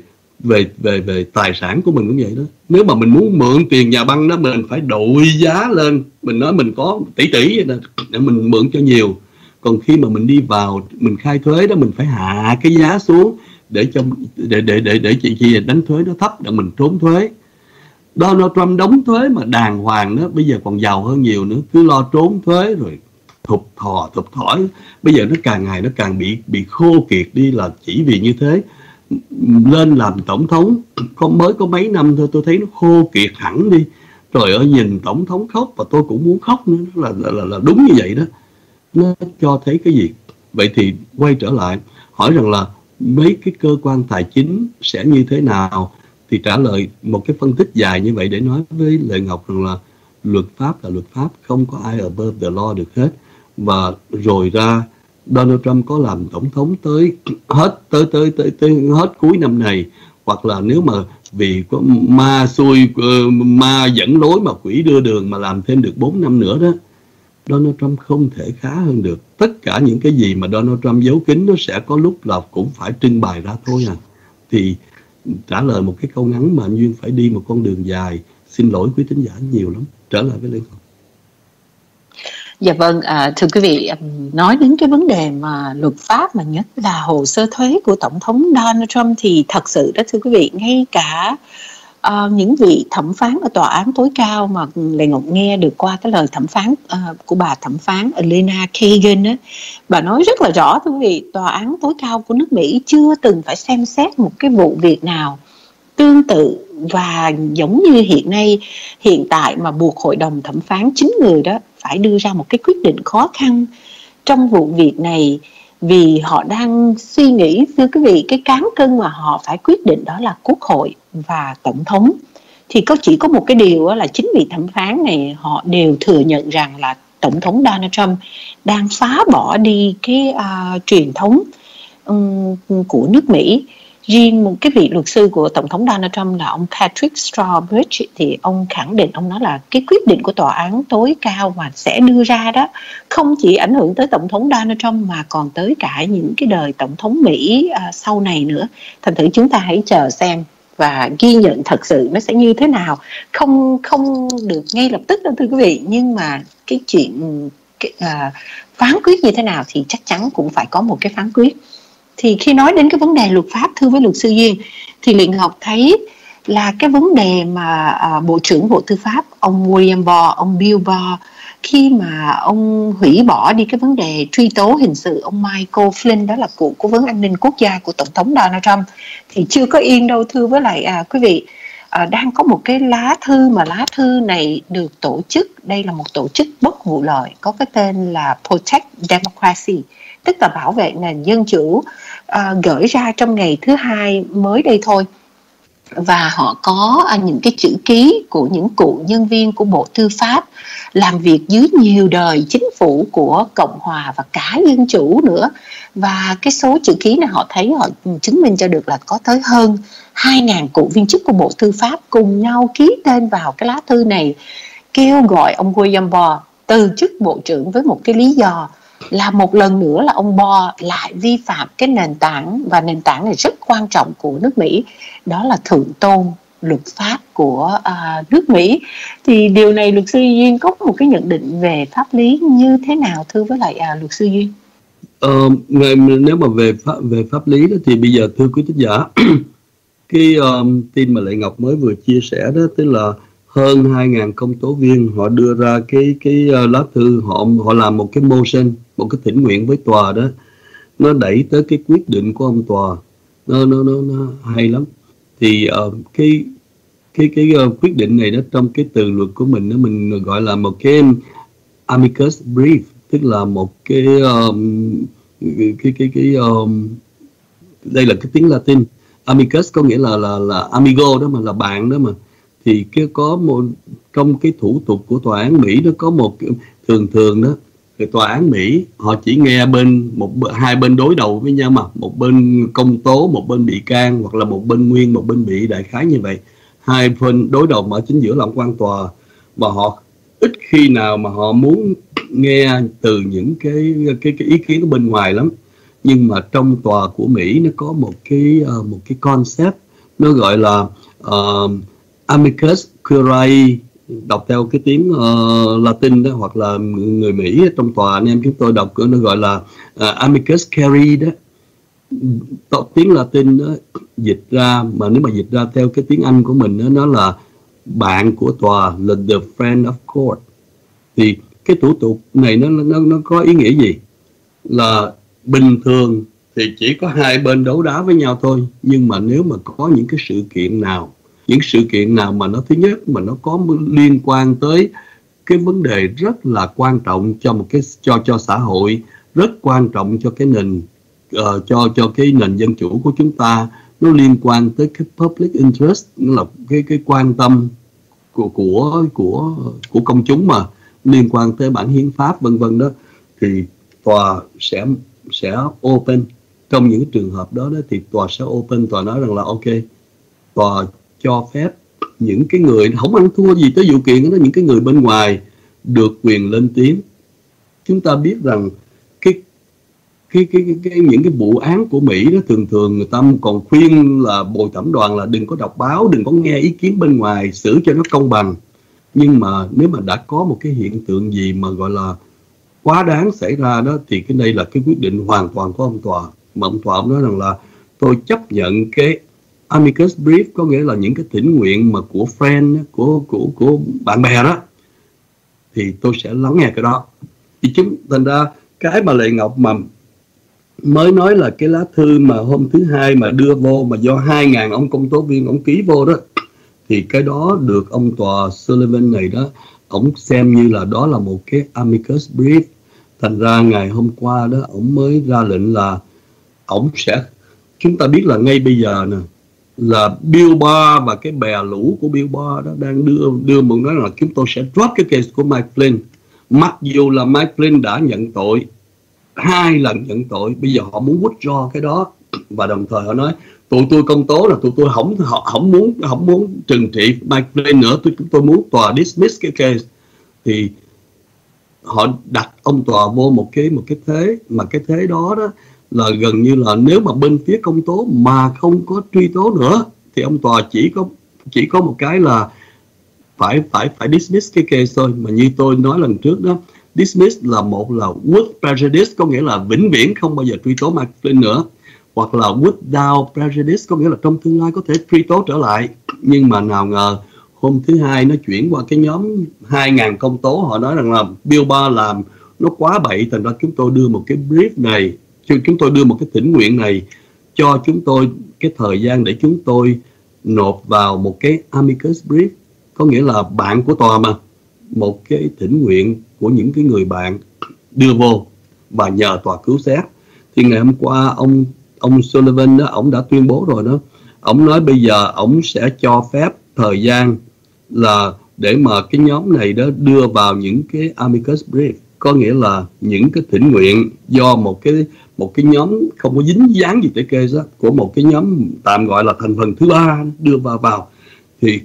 B: về tài sản của mình cũng vậy đó. Nếu mà mình muốn mượn tiền nhà băng đó, mình phải đội giá lên. Mình nói mình có tỷ vậy nè, để mình mượn cho nhiều. Còn khi mà mình đi vào mình khai thuế đó, mình phải hạ cái giá xuống để chị đánh thuế nó thấp để mình trốn thuế. Donald Trump đóng thuế mà đàng hoàng đó, bây giờ còn giàu hơn nhiều nữa, cứ lo trốn thuế rồi thụt thỏi. Bây giờ nó càng ngày nó càng bị khô kiệt đi, là chỉ vì như thế. Lên làm tổng thống mới có mấy năm thôi, tôi thấy nó khô kiệt hẳn đi. Trời ơi, nhìn tổng thống khóc và tôi cũng muốn khóc nữa, là đúng như vậy đó. Nó cho thấy cái gì? Vậy thì quay trở lại hỏi rằng là mấy cái cơ quan tài chính sẽ như thế nào, thì trả lời một cái phân tích dài như vậy để nói với Lệ Ngọc rằng là luật pháp là luật pháp, không có ai above the law được hết. Và rồi ra Donald Trump có làm tổng thống tới hết cuối năm này, hoặc là nếu mà vì có ma dẫn lối mà quỷ đưa đường mà làm thêm được 4 năm nữa đó, Donald Trump không thể khá hơn được. Tất cả những cái gì mà Donald Trump giấu kín nó sẽ có lúc là cũng phải trưng bày ra thôi à. Thì trả lời một cái câu ngắn mà anh Duyên phải đi một con đường dài. Xin lỗi quý thính giả nhiều lắm. Trở lại với Lê Ngọc.
A: Dạ vâng, thưa quý vị, nói đến cái vấn đề mà luật pháp mà nhất là hồ sơ thuế của Tổng thống Donald Trump thì thật sự đó thưa quý vị, ngay cả những vị thẩm phán ở tòa án tối cao mà Lê Ngọc nghe được qua cái lời thẩm phán của bà thẩm phán Elena Kagan á, bà nói rất là rõ thưa quý vị, tòa án tối cao của nước Mỹ chưa từng phải xem xét một cái vụ việc nào tương tự và giống như hiện tại mà buộc hội đồng thẩm phán 9 người đó phải đưa ra một cái quyết định khó khăn trong vụ việc này, vì họ đang suy nghĩ thưa quý vị, cái cán cân mà họ phải quyết định đó là Quốc hội và Tổng thống. Thì chỉ có một cái điều là chính vị thẩm phán này họ đều thừa nhận rằng là Tổng thống Donald Trump đang phá bỏ đi cái truyền thống của nước Mỹ. Riêng một cái vị luật sư của Tổng thống Donald Trump là ông Patrick Strawbridge thì ông khẳng định, ông nói là cái quyết định của tòa án tối cao mà sẽ đưa ra đó không chỉ ảnh hưởng tới Tổng thống Donald Trump mà còn tới cả những cái đời Tổng thống Mỹ sau này nữa. Thành thử chúng ta hãy chờ xem và ghi nhận thật sự nó sẽ như thế nào. Không được ngay lập tức đâu thưa quý vị, nhưng mà cái chuyện phán quyết như thế nào thì chắc chắn cũng phải có một cái phán quyết. Thì khi nói đến cái vấn đề luật pháp thưa với luật sư Duyên, thì Lệ Ngọc thấy là cái vấn đề mà Bộ trưởng Bộ Tư pháp ông William Barr, ông Bill Barr, khi mà ông hủy bỏ đi cái vấn đề truy tố hình sự ông Michael Flynn, đó là cựu cố vấn an ninh quốc gia của Tổng thống Donald Trump, thì chưa có yên đâu thưa với lại quý vị. Đang có một cái lá thư mà lá thư này được tổ chức, đây là một tổ chức bất vụ lợi có cái tên là Protect Democracy, tức là bảo vệ nền dân chủ, gửi ra trong ngày thứ Hai mới đây thôi. Và họ có những cái chữ ký của những cựu nhân viên của Bộ Tư pháp làm việc dưới nhiều đời chính phủ của Cộng hòa và cả Dân chủ nữa. Và cái số chữ ký này họ thấy, họ chứng minh cho được là có tới hơn 2.000 cựu viên chức của Bộ Tư pháp cùng nhau ký tên vào cái lá thư này, kêu gọi ông William Barr từ chức bộ trưởng với một cái lý do là một lần nữa là ông Barr lại vi phạm cái nền tảng, và nền tảng này rất quan trọng của nước Mỹ, đó là thượng tôn luật pháp của nước Mỹ. Thì điều này luật sư Duyên có một cái nhận định về pháp lý như thế nào thưa với lại luật sư Duyên?
B: Nếu mà về pháp lý đó thì bây giờ thưa quý thính giả, cái tin mà Lệ Ngọc mới vừa chia sẻ đó, tức là hơn 2.000 công tố viên họ đưa ra cái lá thư, họ làm một cái motion, một cái thỉnh nguyện với tòa đó, nó đẩy tới cái quyết định của ông tòa, nó hay lắm. Thì cái quyết định này đó, trong cái từ luật của mình đó, mình gọi là một cái amicus brief, tức là một cái đây là cái tiếng Latin. Amicus có nghĩa là amigo đó mà, là bạn đó mà. Thì cái có một trong cái thủ tục của tòa án Mỹ nó có một thường đó, thì tòa án Mỹ họ chỉ nghe hai bên đối đầu với nhau, mà một bên công tố, một bên bị can, hoặc là một bên nguyên, một bên bị, đại khái như vậy. Hai bên đối đầu ở chính giữa là quan tòa, mà họ ít khi nào mà họ muốn nghe từ những cái ý kiến ở bên ngoài lắm. Nhưng mà trong tòa của Mỹ nó có một cái concept, nó gọi là amicus curiae, đọc theo cái tiếng Latin đó, hoặc là người Mỹ trong tòa anh em chúng tôi đọc nó gọi là amicus curiae đó. Tiếng Latin đó dịch ra, mà nếu mà dịch ra theo cái tiếng Anh của mình đó, nó là bạn của tòa, là the friend of court. Thì cái thủ tục này nó có ý nghĩa gì? Là bình thường thì chỉ có hai bên đấu đá với nhau thôi, nhưng mà nếu mà có những sự kiện nào mà nó, thứ nhất mà nó có liên quan tới cái vấn đề rất là quan trọng cho xã hội, rất quan trọng cho cái nền cho cái nền dân chủ của chúng ta, nó liên quan tới cái public interest, nó là cái quan tâm của công chúng, mà liên quan tới bản hiến pháp vân vân đó, thì tòa sẽ open. Trong những trường hợp đó thì tòa sẽ open, tòa nói rằng là ok, tòa cho phép những cái người không ăn thua gì tới vụ kiện đó, những cái người bên ngoài được quyền lên tiếng. Chúng ta biết rằng những cái vụ án của Mỹ đó, thường người ta còn khuyên là bồi thẩm đoàn là đừng có đọc báo, đừng có nghe ý kiến bên ngoài, xử cho nó công bằng. Nhưng mà nếu mà đã có một cái hiện tượng gì mà gọi là quá đáng xảy ra đó, thì cái đây là cái quyết định hoàn toàn của ông tòa. Mà ông tòa nói rằng là tôi chấp nhận cái amicus brief, có nghĩa là những cái thỉnh nguyện mà của friend, của bạn bè đó, thì tôi sẽ lắng nghe cái đó. Thì thành ra cái mà Lệ Ngọc mà mới nói là cái lá thư mà hôm thứ Hai mà đưa vô, mà do 2.000 ông công tố viên ông ký vô đó, thì cái đó được ông tòa Sullivan này đó, ông xem như là đó là một cái amicus brief. Thành ra ngày hôm qua đó, ông mới ra lệnh là ông sẽ, chúng ta biết là ngay bây giờ nè, là Bill Barr và cái bè lũ của Bill Barr đó đang đưa một nói là chúng tôi sẽ drop cái case của Mike Flynn. Mặc dù là Mike Flynn đã nhận tội 2 lần nhận tội, bây giờ họ muốn withdraw cái đó, và đồng thời họ nói tụi tôi công tố là tụi tôi không muốn trừng trị Mike Flynn nữa, tôi muốn tòa dismiss cái case. Thì họ đặt ông tòa vô một cái thế, mà cái thế đó là gần như là nếu mà bên phía công tố mà không có truy tố nữa, thì ông tòa chỉ có một cái là phải dismiss cái case thôi. Mà như tôi nói lần trước đó, dismiss là một là with prejudice, có nghĩa là vĩnh viễn không bao giờ truy tố Mike Flynn nữa, hoặc là without prejudice, có nghĩa là trong tương lai có thể truy tố trở lại. Nhưng mà nào ngờ hôm thứ Hai nó chuyển qua cái nhóm 2.000 công tố, họ nói rằng là Bill Barr làm nó quá bậy, thành ra chúng tôi đưa một cái brief này, chúng tôi đưa một cái thỉnh nguyện này cho chúng tôi cái thời gian để chúng tôi nộp vào một cái amicus brief, có nghĩa là bạn của tòa mà, một cái thỉnh nguyện của những cái người bạn đưa vô và nhờ tòa cứu xét. Thì ngày hôm qua ông Sullivan đó, ông đã tuyên bố rồi đó, ông nói bây giờ ông sẽ cho phép thời gian là để mà cái nhóm này đó đưa vào những cái amicus brief, có nghĩa là những cái thỉnh nguyện do một cái nhóm không có dính dáng gì tới case đó, của một cái nhóm tạm gọi là thành phần thứ ba đưa vào. Thì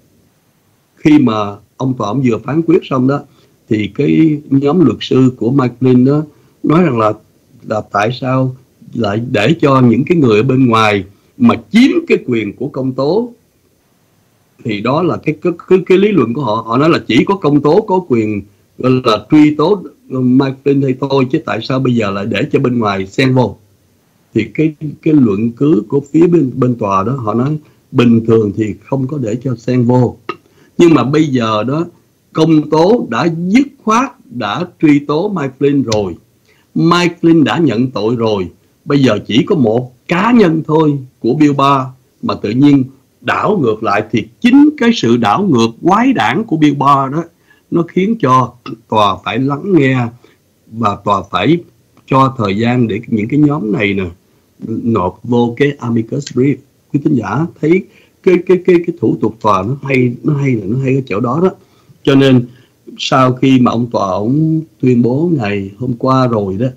B: khi mà ông tòa ông vừa phán quyết xong đó, thì cái nhóm luật sư của Mike Flynn đó nói rằng là tại sao lại để cho những cái người ở bên ngoài mà chiếm cái quyền của công tố thì đó là cái lý luận của họ. Họ nói là chỉ có công tố có quyền gọi là truy tố Mike Flynn hay thôi, chứ tại sao bây giờ lại để cho bên ngoài xen vô. Thì cái luận cứ của phía bên tòa đó, họ nói bình thường thì không có để cho xen vô, nhưng mà bây giờ đó công tố đã dứt khoát đã truy tố Mike Flynn rồi, Mike Flynn đã nhận tội rồi, bây giờ chỉ có một cá nhân thôi của Bill Barr mà tự nhiên đảo ngược lại. Thì chính cái sự đảo ngược quái đản của Bill Barr đó, nó khiến cho tòa phải lắng nghe và tòa phải cho thời gian để những cái nhóm này nè nộp vô cái amicus brief. Quý thính giả thấy cái thủ tục tòa nó hay cái chỗ đó đó. Cho nên sau khi mà ông tòa ông tuyên bố ngày hôm qua rồi đó,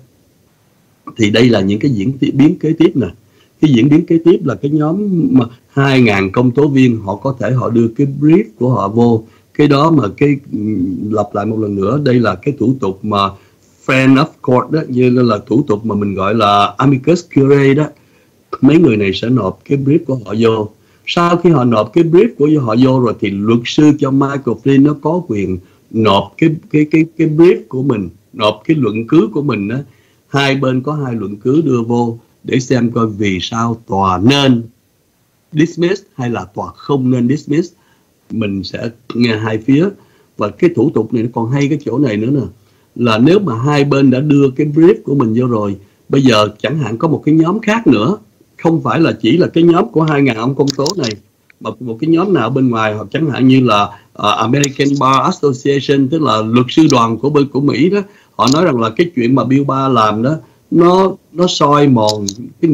B: thì đây là những cái diễn biến kế tiếp nè. Cái diễn biến kế tiếp là cái nhóm mà 2.000 công tố viên họ có thể họ đưa cái brief của họ vô. Cái đó mà cái lặp lại một lần nữa, đây là cái thủ tục mà friend of court đó, như là thủ tục mà mình gọi là amicus curiae đó. Mấy người này sẽ nộp cái brief của họ vô. Sau khi họ nộp cái brief của họ vô rồi thì luật sư cho Michael Flynn nó có quyền nộp cái brief của mình, nộp cái luận cứ của mình đó. Hai bên có hai luận cứ đưa vô để xem coi vì sao tòa nên dismiss hay là tòa không nên dismiss. Mình sẽ nghe hai phía. Và cái thủ tục này nó còn hay cái chỗ này nữa nè, là nếu mà hai bên đã đưa cái brief của mình vô rồi, bây giờ chẳng hạn có một cái nhóm khác nữa, không phải là chỉ là cái nhóm của 2.000 ông công tố này, mà một cái nhóm nào bên ngoài, hoặc chẳng hạn như là American Bar Association, tức là luật sư đoàn của Mỹ đó, họ nói rằng là cái chuyện mà Bill Barr làm đó nó soi mòn cái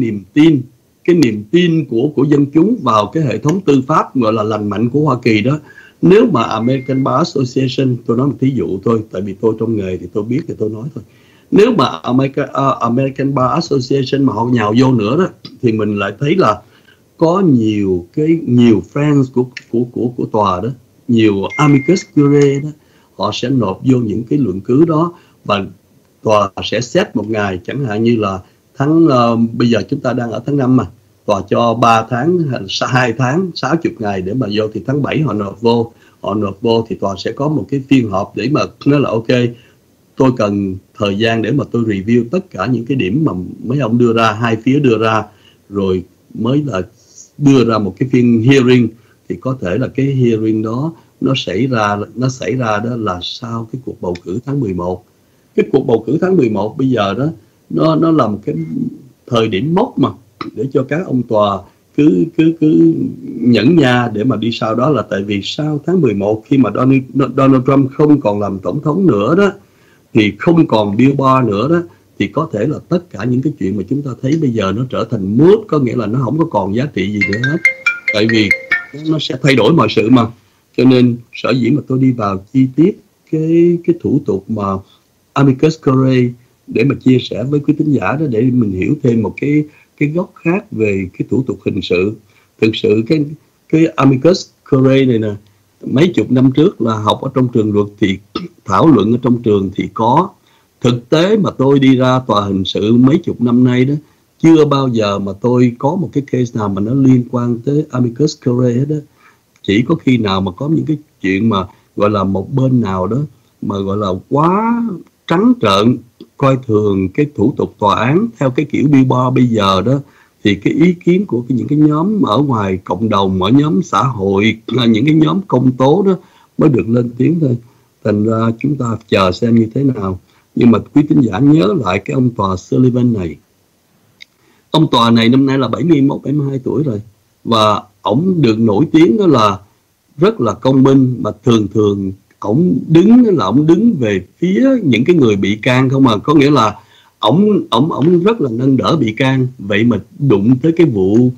B: niềm tin của dân chúng vào cái hệ thống tư pháp gọi là lành mạnh của Hoa Kỳ đó. Nếu mà American Bar Association, tôi nói một thí dụ thôi, tại vì tôi trong nghề thì tôi biết thì tôi nói thôi. Nếu mà American Bar Association mà họ nhào vô nữa đó, thì mình lại thấy là có nhiều friends của tòa đó, nhiều amicus curiae đó, họ sẽ nộp vô những cái luận cứ đó, và tòa sẽ xét một ngày, chẳng hạn như là bây giờ chúng ta đang ở tháng 5 mà, tòa cho 3 tháng, 2 tháng, 60 ngày để mà vô, thì tháng 7 họ nộp vô thì tòa sẽ có một cái phiên họp để mà nói là ok, tôi cần thời gian để mà tôi review tất cả những cái điểm mà mấy ông đưa ra, hai phía đưa ra, rồi mới là đưa ra một cái phiên hearing. Thì có thể là cái hearing đó nó xảy ra đó là sau cái cuộc bầu cử tháng 11. Cái cuộc bầu cử tháng 11 bây giờ đó nó là một cái thời điểm mốc mà để cho các ông tòa cứ nhẫn nha để mà đi sau đó. Là tại vì sau tháng 11 khi mà Donald Trump không còn làm tổng thống nữa đó, thì không còn Bill Barr nữa đó, thì có thể là tất cả những cái chuyện mà chúng ta thấy bây giờ nó trở thành moot, có nghĩa là nó không có còn giá trị gì nữa hết, tại vì nó sẽ thay đổi mọi sự mà. Cho nên sở dĩ mà tôi đi vào chi tiết cái thủ tục mà amicus curiae để mà chia sẻ với quý thính giả đó, để mình hiểu thêm một cái góc khác về cái thủ tục hình sự. Thực sự cái amicus curiae này nè, mấy chục năm trước là học ở trong trường luật thì thảo luận ở trong trường thì có. Thực tế mà tôi đi ra tòa hình sự mấy chục năm nay đó, chưa bao giờ mà tôi có một cái case nào mà nó liên quan tới amicus curiae hết đó. Chỉ có khi nào mà có những cái chuyện mà gọi là một bên nào đó mà gọi là quá trắng trợn coi thường cái thủ tục tòa án theo cái kiểu Bill Barr bây giờ đó, thì cái ý kiến của những cái nhóm ở ngoài cộng đồng, ở nhóm xã hội, những cái nhóm công tố đó mới được lên tiếng thôi. Thành ra chúng ta chờ xem như thế nào. Nhưng mà quý thính giả nhớ lại cái ông tòa Sullivan này. Ông tòa này năm nay là 71-72 tuổi rồi, và ổng được nổi tiếng đó là rất là công minh, mà thường ổng đứng về phía những cái người bị can không, mà có nghĩa là ổng rất là nâng đỡ bị can. Vậy mà đụng tới cái vụ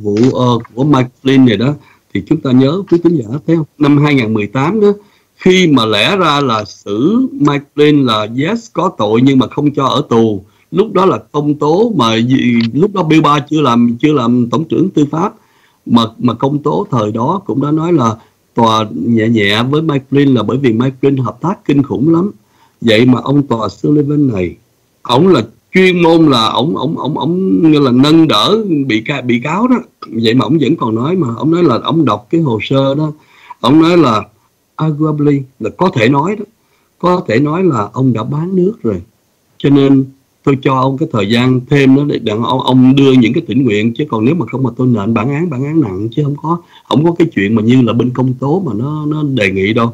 B: của Mike Flynn này đó, thì chúng ta nhớ quý thính giả thấy không, năm 2018 đó, khi mà lẽ ra là xử Mike Flynn là yes có tội nhưng mà không cho ở tù, lúc đó là công tố mà lúc đó Bill Barr chưa làm tổng trưởng tư pháp, mà công tố thời đó cũng đã nói là tòa nhẹ với Mike Flynn là bởi vì Mike Flynn hợp tác kinh khủng lắm. Vậy mà ông tòa Sullivan này, ổng là chuyên môn là ổng như là nâng đỡ bị cáo đó, vậy mà ổng vẫn còn nói, mà ổng nói là ổng đọc cái hồ sơ đó, ổng nói là arguably là có thể nói đó, có thể nói là ông đã bán nước rồi, cho nên tôi cho ông cái thời gian thêm đó để ông đưa những cái thỉnh nguyện, chứ còn nếu mà không mà tôi nện bản án nặng, chứ không có cái chuyện mà như là bên công tố mà nó đề nghị đâu.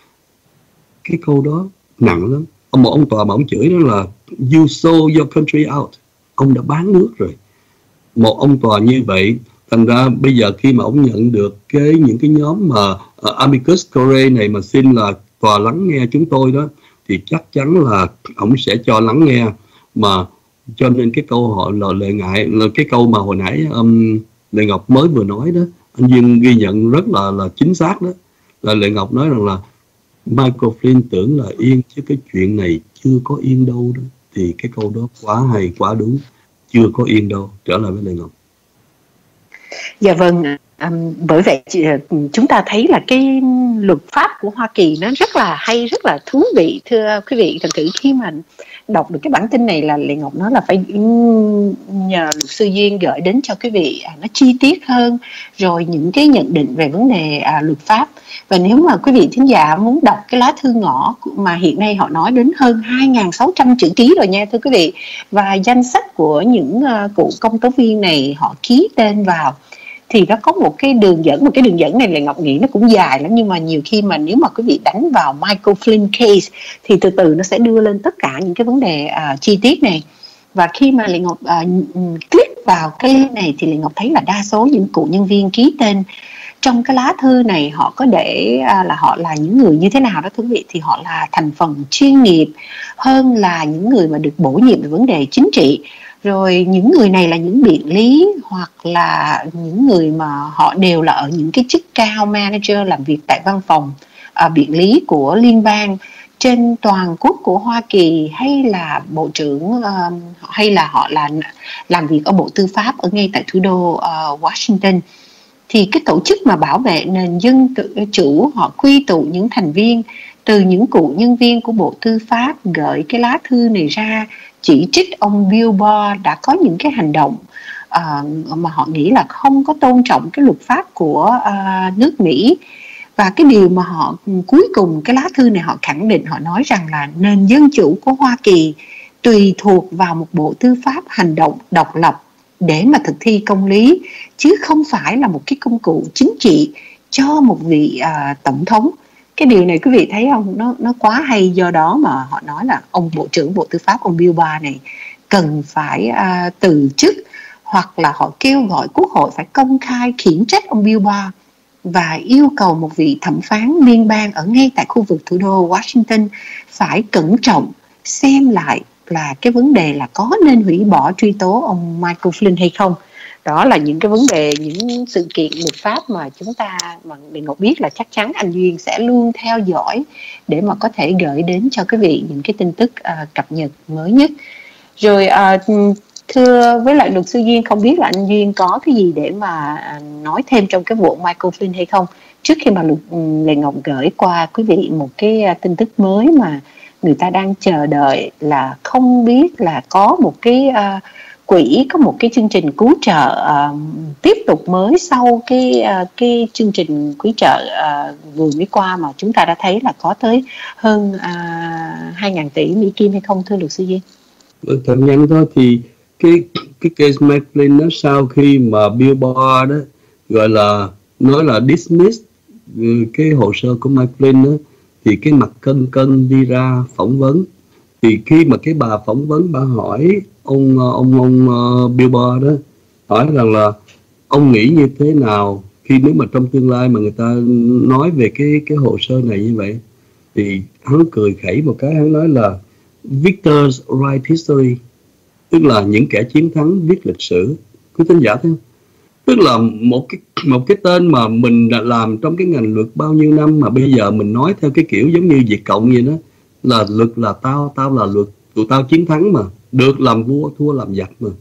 B: Cái câu đó nặng lắm. Ông tòa mà ông chửi đó là you sold your country out, ông đã bán nước rồi. Một ông tòa như vậy, thành ra bây giờ khi mà ông nhận được những cái nhóm mà amicus curiae này mà xin là tòa lắng nghe chúng tôi đó, thì chắc chắn là ông sẽ cho lắng nghe. Mà cho nên cái câu họ là lệ ngại, là cái câu mà hồi nãy Lệ Ngọc mới vừa nói đó, anh Duyên ghi nhận rất là chính xác đó, là Lệ Ngọc nói rằng là Michael Flynn tưởng là yên, chứ cái chuyện này chưa có yên đâu đó. Thì cái câu đó quá hay, quá đúng, chưa có yên đâu. Trở lại với Lệ Ngọc.
A: Dạ vâng, bởi vậy chúng ta thấy là cái luật pháp của Hoa Kỳ nó rất là hay, rất là thú vị. Thưa quý vị, thật sự khi mà đọc được cái bản tin này là Lệ Ngọc nói là phải nhờ luật sư Duyên gửi đến cho quý vị nó chi tiết hơn, rồi những cái nhận định về vấn đề luật pháp. Và nếu mà quý vị thính giả muốn đọc cái lá thư ngỏ mà hiện nay họ nói đến hơn 2.600 chữ ký rồi nha thưa quý vị, và danh sách của những cựu công tố viên này họ ký tên vào, thì nó có một cái đường dẫn này Lệ Ngọc nghĩ nó cũng dài lắm, nhưng mà nhiều khi mà nếu mà quý vị đánh vào Michael Flynn case thì từ từ nó sẽ đưa lên tất cả những cái vấn đề chi tiết này. Và khi mà Lệ Ngọc click vào cái này thì Lệ Ngọc thấy là đa số những cựu nhân viên ký tên trong cái lá thư này họ có để là họ là những người như thế nào đó thưa quý vị, thì họ là thành phần chuyên nghiệp hơn là những người mà được bổ nhiệm về vấn đề chính trị. Rồi những người này là những biện lý hoặc là những người mà họ đều là ở những cái chức cao manager làm việc tại văn phòng biện lý của liên bang trên toàn quốc của Hoa Kỳ, hay là bộ trưởng hay là họ là làm việc ở Bộ Tư pháp ở ngay tại thủ đô Washington. Thì cái tổ chức mà bảo vệ nền dân chủ họ quy tụ những thành viên từ những cựu nhân viên của Bộ Tư pháp gửi cái lá thư này ra, chỉ trích ông Bill Barr đã có những cái hành động mà họ nghĩ là không có tôn trọng cái luật pháp của nước Mỹ. Và cái điều mà họ cuối cùng cái lá thư này họ khẳng định, họ nói rằng là nền dân chủ của Hoa Kỳ tùy thuộc vào một Bộ Tư pháp hành động độc lập để mà thực thi công lý, chứ không phải là một cái công cụ chính trị cho một vị tổng thống. Cái điều này quý vị thấy không, nó quá hay. Do đó mà họ nói là ông Bộ trưởng Bộ Tư pháp, ông Bill Barr này cần phải từ chức, hoặc là họ kêu gọi Quốc hội phải công khai khiển trách ông Bill Barr và yêu cầu một vị thẩm phán liên bang ở ngay tại khu vực thủ đô Washington phải cẩn trọng xem lại là cái vấn đề là có nên hủy bỏ truy tố ông Michael Flynn hay không. Đó là những cái vấn đề, những sự kiện luật pháp mà chúng ta, mà Lệ Ngọc biết là chắc chắn anh Duyên sẽ luôn theo dõi để mà có thể gửi đến cho quý vị những cái tin tức cập nhật mới nhất. Rồi thưa với lại luật sư Duyên, không biết là anh Duyên có cái gì để mà nói thêm trong cái vụ Michael Flynn hay không, trước khi mà Lệ Ngọc gửi qua quý vị một cái tin tức mới mà người ta đang chờ đợi, là không biết là có một cái quỹ, có một cái chương trình cứu trợ tiếp tục mới sau cái chương trình cứu trợ vừa mới qua mà chúng ta đã thấy là có tới hơn 2.000 tỷ Mỹ Kim hay không thưa luật sư Duyên?
B: Thật nhanh thôi, thì cái case Michael Flynn đó, sau khi mà Bill Barr đó gọi là nói là dismiss cái hồ sơ của Michael Flynn đó, thì cái mặt cân đi ra phỏng vấn. Thì khi mà cái bà phỏng vấn, bà hỏi ông Bill Barr đó, hỏi rằng là ông nghĩ như thế nào khi nếu mà trong tương lai mà người ta nói về cái hồ sơ này như vậy. Thì hắn cười khẩy một cái, hắn nói là Victors write history, tức là những kẻ chiến thắng viết lịch sử. Quý thính giả thấy không? Tức là một cái tên mà mình đã làm trong cái ngành luật bao nhiêu năm, mà bây giờ mình nói theo cái kiểu giống như Việt Cộng vậy đó, là luật là tao là luật, tụi tao chiến thắng mà, được làm vua thua làm giặc mà.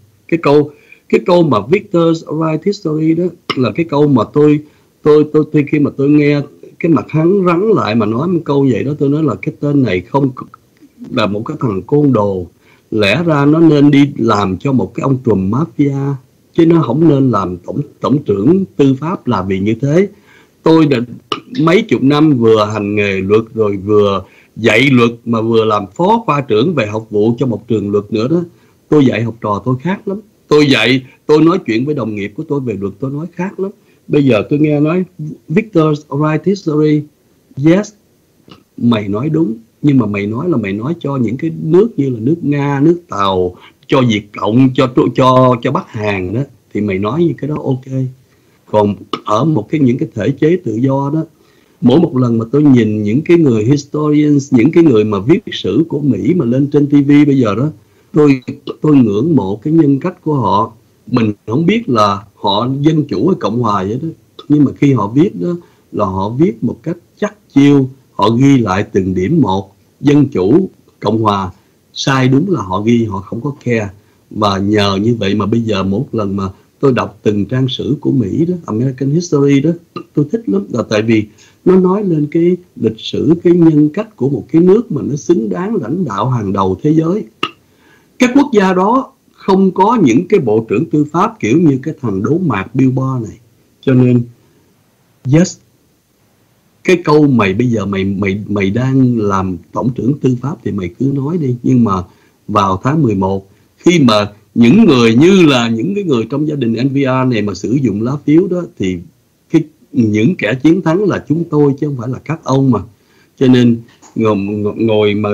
B: Cái câu mà Victors write history đó là cái câu mà tôi khi mà tôi nghe cái mặt hắn rắn lại mà nói một câu vậy đó, tôi nói là cái tên này không là một cái thằng côn đồ, lẽ ra nó nên đi làm cho một cái ông trùm mafia, chứ nó không nên làm tổng trưởng tư pháp, là vì như thế. Tôi đã mấy chục năm vừa hành nghề luật rồi vừa dạy luật, mà vừa làm phó khoa trưởng về học vụ cho một trường luật nữa đó. Tôi dạy học trò tôi khác lắm. Tôi nói chuyện với đồng nghiệp của tôi về luật, tôi nói khác lắm. Bây giờ tôi nghe nói Victor write history, yes, mày nói đúng, nhưng mà mày nói là mày nói cho những cái nước như là nước Nga, nước Tàu, cho Việt Cộng, cho Bắc Hàn đó, thì mày nói như cái đó ok. Còn ở những cái thể chế tự do đó, mỗi một lần mà tôi nhìn những cái người historians, những cái người mà viết sử của Mỹ mà lên trên TV bây giờ đó, tôi ngưỡng mộ cái nhân cách của họ. Mình không biết là họ dân chủ hay cộng hòa vậy đó, nhưng mà khi họ viết đó là họ viết một cách chắc chiêu, họ ghi lại từng điểm một. Dân chủ, cộng hòa, sai đúng là họ ghi, họ không có care. Và nhờ như vậy mà bây giờ mỗi lần mà tôi đọc từng trang sử của Mỹ đó, American History đó, tôi thích lắm. Là tại vì nó nói lên cái lịch sử, cái nhân cách của một cái nước mà nó xứng đáng lãnh đạo hàng đầu thế giới. Các quốc gia đó không có những cái bộ trưởng tư pháp kiểu như cái thằng đố mạc Bill Barr này. Cho nên yes, cái câu mày bây giờ mày đang làm tổng trưởng tư pháp thì mày cứ nói đi. Nhưng mà vào tháng 11, khi mà những người như là những cái người trong gia đình NVR này mà sử dụng lá phiếu đó, thì những kẻ chiến thắng là chúng tôi chứ không phải là các ông mà. Cho nên ngồi mà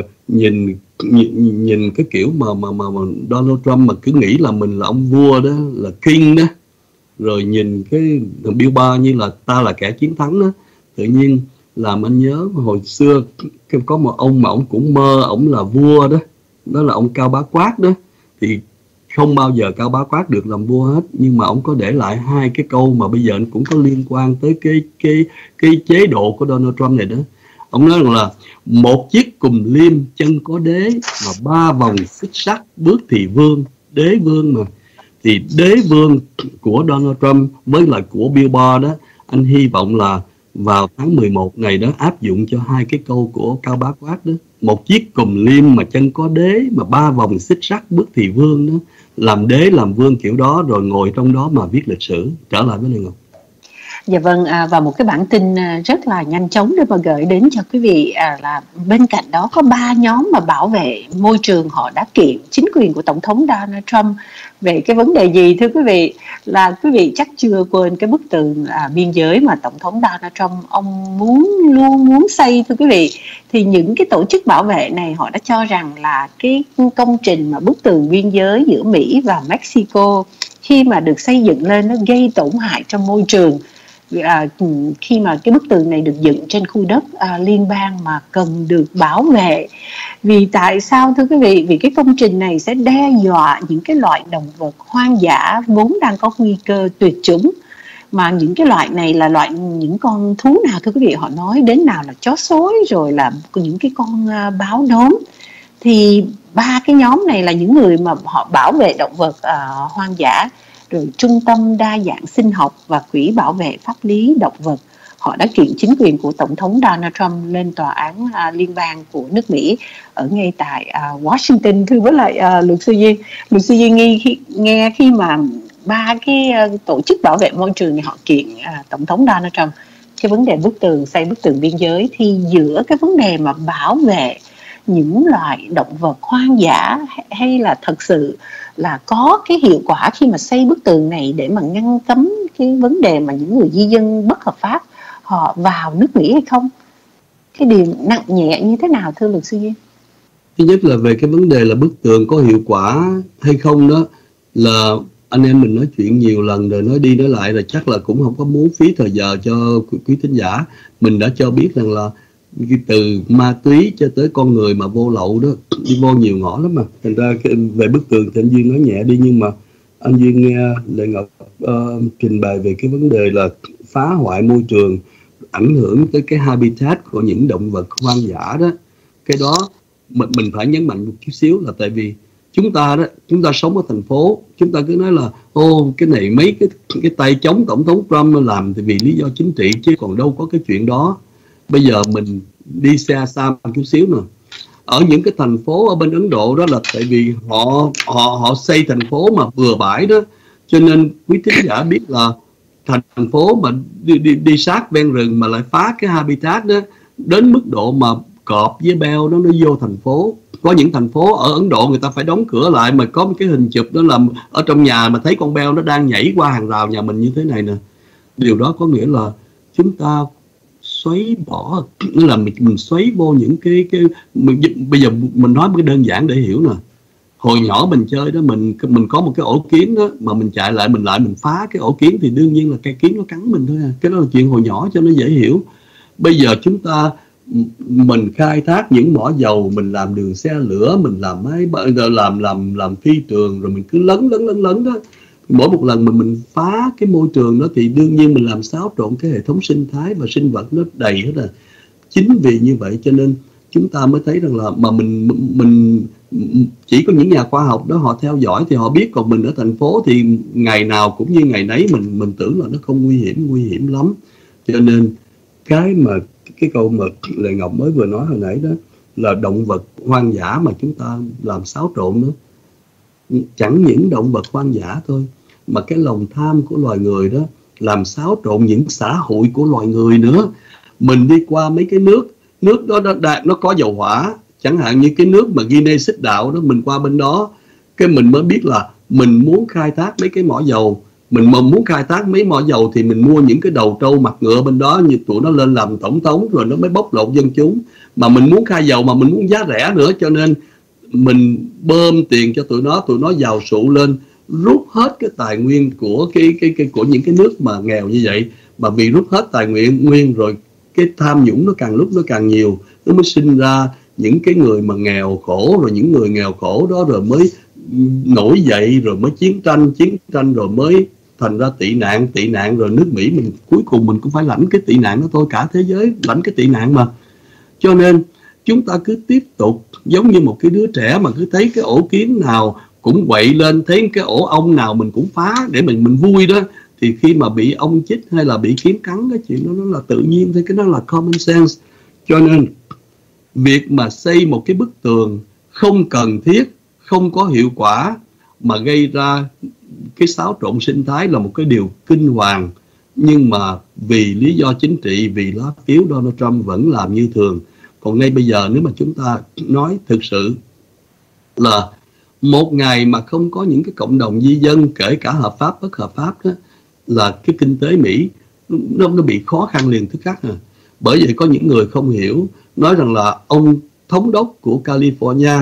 B: nhìn cái kiểu mà Donald Trump mà cứ nghĩ là mình là ông vua đó, là king đó, rồi nhìn cái Bill Barr như là ta là kẻ chiến thắng đó, tự nhiên làm anh nhớ hồi xưa có một ông mà ông cũng mơ ông là vua đó, đó là ông Cao Bá Quát đó. Thì không bao giờ Cao Bá Quát được làm vua hết, nhưng mà ông có để lại hai cái câu mà bây giờ cũng có liên quan tới cái chế độ của Donald Trump này đó. Ông nói rằng là một chiếc cùm liêm chân có đế, mà ba vòng xích sắt bước thì vương. Đế vương mà, thì đế vương của Donald Trump với lại của Bill Barr đó, anh hy vọng là vào tháng 11 này đó áp dụng cho hai cái câu của Cao Bá Quát đó. Một chiếc cùm liêm mà chân có đế, mà ba vòng xích sắt bước thì vương đó. Làm đế làm vương kiểu đó, rồi ngồi trong đó mà viết lịch sử. Trở lại với Lê Ngọc.
A: Dạ vâng, và một cái bản tin rất là nhanh chóng để mà gửi đến cho quý vị là bên cạnh đó có 3 nhóm mà bảo vệ môi trường, họ đã kiện chính quyền của Tổng thống Donald Trump về cái vấn đề gì thưa quý vị? Là quý vị chắc chưa quên cái bức tường biên giới mà Tổng thống Donald Trump ông luôn muốn xây thưa quý vị. Thì những cái tổ chức bảo vệ này họ đã cho rằng là cái công trình mà bức tường biên giới giữa Mỹ và Mexico khi mà được xây dựng lên nó gây tổn hại cho môi trường. Khi mà cái bức tường này được dựng trên khu đất liên bang mà cần được bảo vệ. Vì tại sao thưa quý vị? Vì cái công trình này sẽ đe dọa những cái loại động vật hoang dã vốn đang có nguy cơ tuyệt chủng. Mà những cái loại này là những con thú nào thưa quý vị? Họ nói đến nào là chó sói, rồi là những cái con báo đốm. Thì 3 cái nhóm này là những người mà họ bảo vệ động vật hoang dã, rồi Trung tâm Đa dạng Sinh học và Quỹ Bảo vệ Pháp lý Động vật. Họ đã kiện chính quyền của Tổng thống Donald Trump lên tòa án liên bang của nước Mỹ ở ngay tại Washington. Thưa với lại luật sư Duy. Luật sư Duy nghe khi mà 3 cái tổ chức bảo vệ môi trường này họ kiện Tổng thống Donald Trump cái vấn đề xây bức tường biên giới, thì giữa cái vấn đề mà bảo vệ những loại động vật hoang dã hay là thật sự là có cái hiệu quả khi mà xây bức tường này để mà ngăn cấm cái vấn đề mà những người di dân bất hợp pháp họ vào nước Mỹ hay không? Cái điều nặng nhẹ như thế nào thưa luật sư Duy?
B: Thứ nhất là về cái vấn đề là bức tường có hiệu quả hay không đó, là anh em mình nói chuyện nhiều lần rồi, nói đi nói lại là chắc là cũng không có muốn phí thời giờ cho quý thính giả. Mình đã cho biết rằng là từ ma túy cho tới con người mà vô lậu đó, đi vô nhiều ngõ lắm mà. Thành ra về bức tường thì anh Duyên nói nhẹ đi, nhưng mà anh Duyên nghe Lê Ngọc trình bày về cái vấn đề là phá hoại môi trường, ảnh hưởng tới cái habitat của những động vật hoang dã đó. Cái đó mình phải nhấn mạnh một chút xíu, là tại vì chúng ta sống ở thành phố, chúng ta cứ nói là cái này mấy cái tay chống Tổng thống Trump làm thì vì lý do chính trị, chứ còn đâu có cái chuyện đó. Bây giờ mình đi xa xa một chút xíu nè, ở những cái thành phố ở bên Ấn Độ đó là tại vì họ xây thành phố mà bừa bãi đó, cho nên quý thính giả biết là thành phố mà đi sát ven rừng mà lại phá cái habitat đó, đến mức độ mà cọp với beo nó vô thành phố. Có những thành phố ở Ấn Độ người ta phải đóng cửa lại, mà có một cái hình chụp đó là ở trong nhà mà thấy con beo nó đang nhảy qua hàng rào nhà mình như thế này nè. Điều đó có nghĩa là chúng ta xoáy bỏ, nó là mình xoáy vô những cái bây giờ mình nói một cái đơn giản để hiểu nè. Hồi nhỏ mình chơi đó, mình có một cái ổ kiến đó, mà mình chạy lại mình phá cái ổ kiến thì đương nhiên là cây kiến nó cắn mình thôi à. Cái đó là chuyện hồi nhỏ cho nó dễ hiểu. Bây giờ mình khai thác những mỏ dầu, mình làm đường xe lửa, mình làm làm phi trường, rồi mình cứ lấn đó. Mỗi một lần mình phá cái môi trường đó thì đương nhiên mình làm xáo trộn cái hệ thống sinh thái và sinh vật nó đầy hết à. Chính vì như vậy cho nên chúng ta mới thấy rằng là mà mình chỉ có những nhà khoa học đó họ theo dõi thì họ biết, còn mình ở thành phố thì ngày nào cũng như ngày nấy, mình tưởng là nó không nguy hiểm lắm. Cho nên cái câu mà Lệ Ngọc mới vừa nói hồi nãy đó là động vật hoang dã mà chúng ta làm xáo trộn nữa. Chẳng những động vật hoang dã thôi, mà cái lòng tham của loài người đó làm xáo trộn những xã hội của loài người nữa. Mình đi qua mấy cái nước đó nó có dầu hỏa, chẳng hạn như cái nước mà Guinea Xích Đạo đó, mình qua bên đó cái mình mới biết là mình muốn khai thác mấy cái mỏ dầu. Mình mà muốn khai thác mấy mỏ dầu thì mình mua những cái đầu trâu mặt ngựa bên đó, như tụi nó lên làm tổng thống rồi nó mới bóc lột dân chúng. Mà mình muốn khai dầu mà mình muốn giá rẻ nữa, cho nên mình bơm tiền cho tụi nó giàu sụ lên, rút hết cái tài nguyên của của những cái nước mà nghèo như vậy. Mà vì rút hết tài nguyên rồi, cái tham nhũng nó càng lúc nó càng nhiều, nó mới sinh ra những cái người mà nghèo khổ, rồi những người nghèo khổ đó rồi mới nổi dậy, rồi mới chiến tranh rồi mới thành ra tị nạn, rồi nước Mỹ mình cuối cùng mình cũng phải lãnh cái tị nạn đó thôi, cả thế giới lãnh cái tị nạn mà. Cho nên chúng ta cứ tiếp tục giống như một cái đứa trẻ mà cứ thấy cái ổ kiến nào cũng quậy lên, thấy cái ổ ong nào mình cũng phá để mình vui đó, thì khi mà bị ong chích hay là bị kiến cắn, cái chuyện đó nó là tự nhiên thôi, cái đó là common sense. Cho nên việc mà xây một cái bức tường không cần thiết, không có hiệu quả mà gây ra cái xáo trộn sinh thái là một cái điều kinh hoàng. Nhưng mà vì lý do chính trị, vì lá phiếu Donald Trump vẫn làm như thường. Còn ngay bây giờ nếu mà chúng ta nói thực sự là một ngày mà không có những cái cộng đồng di dân, kể cả hợp pháp bất hợp pháp đó, là cái kinh tế Mỹ nó bị khó khăn liền tức khắc. Bởi vậy có những người không hiểu, nói rằng là ông thống đốc của California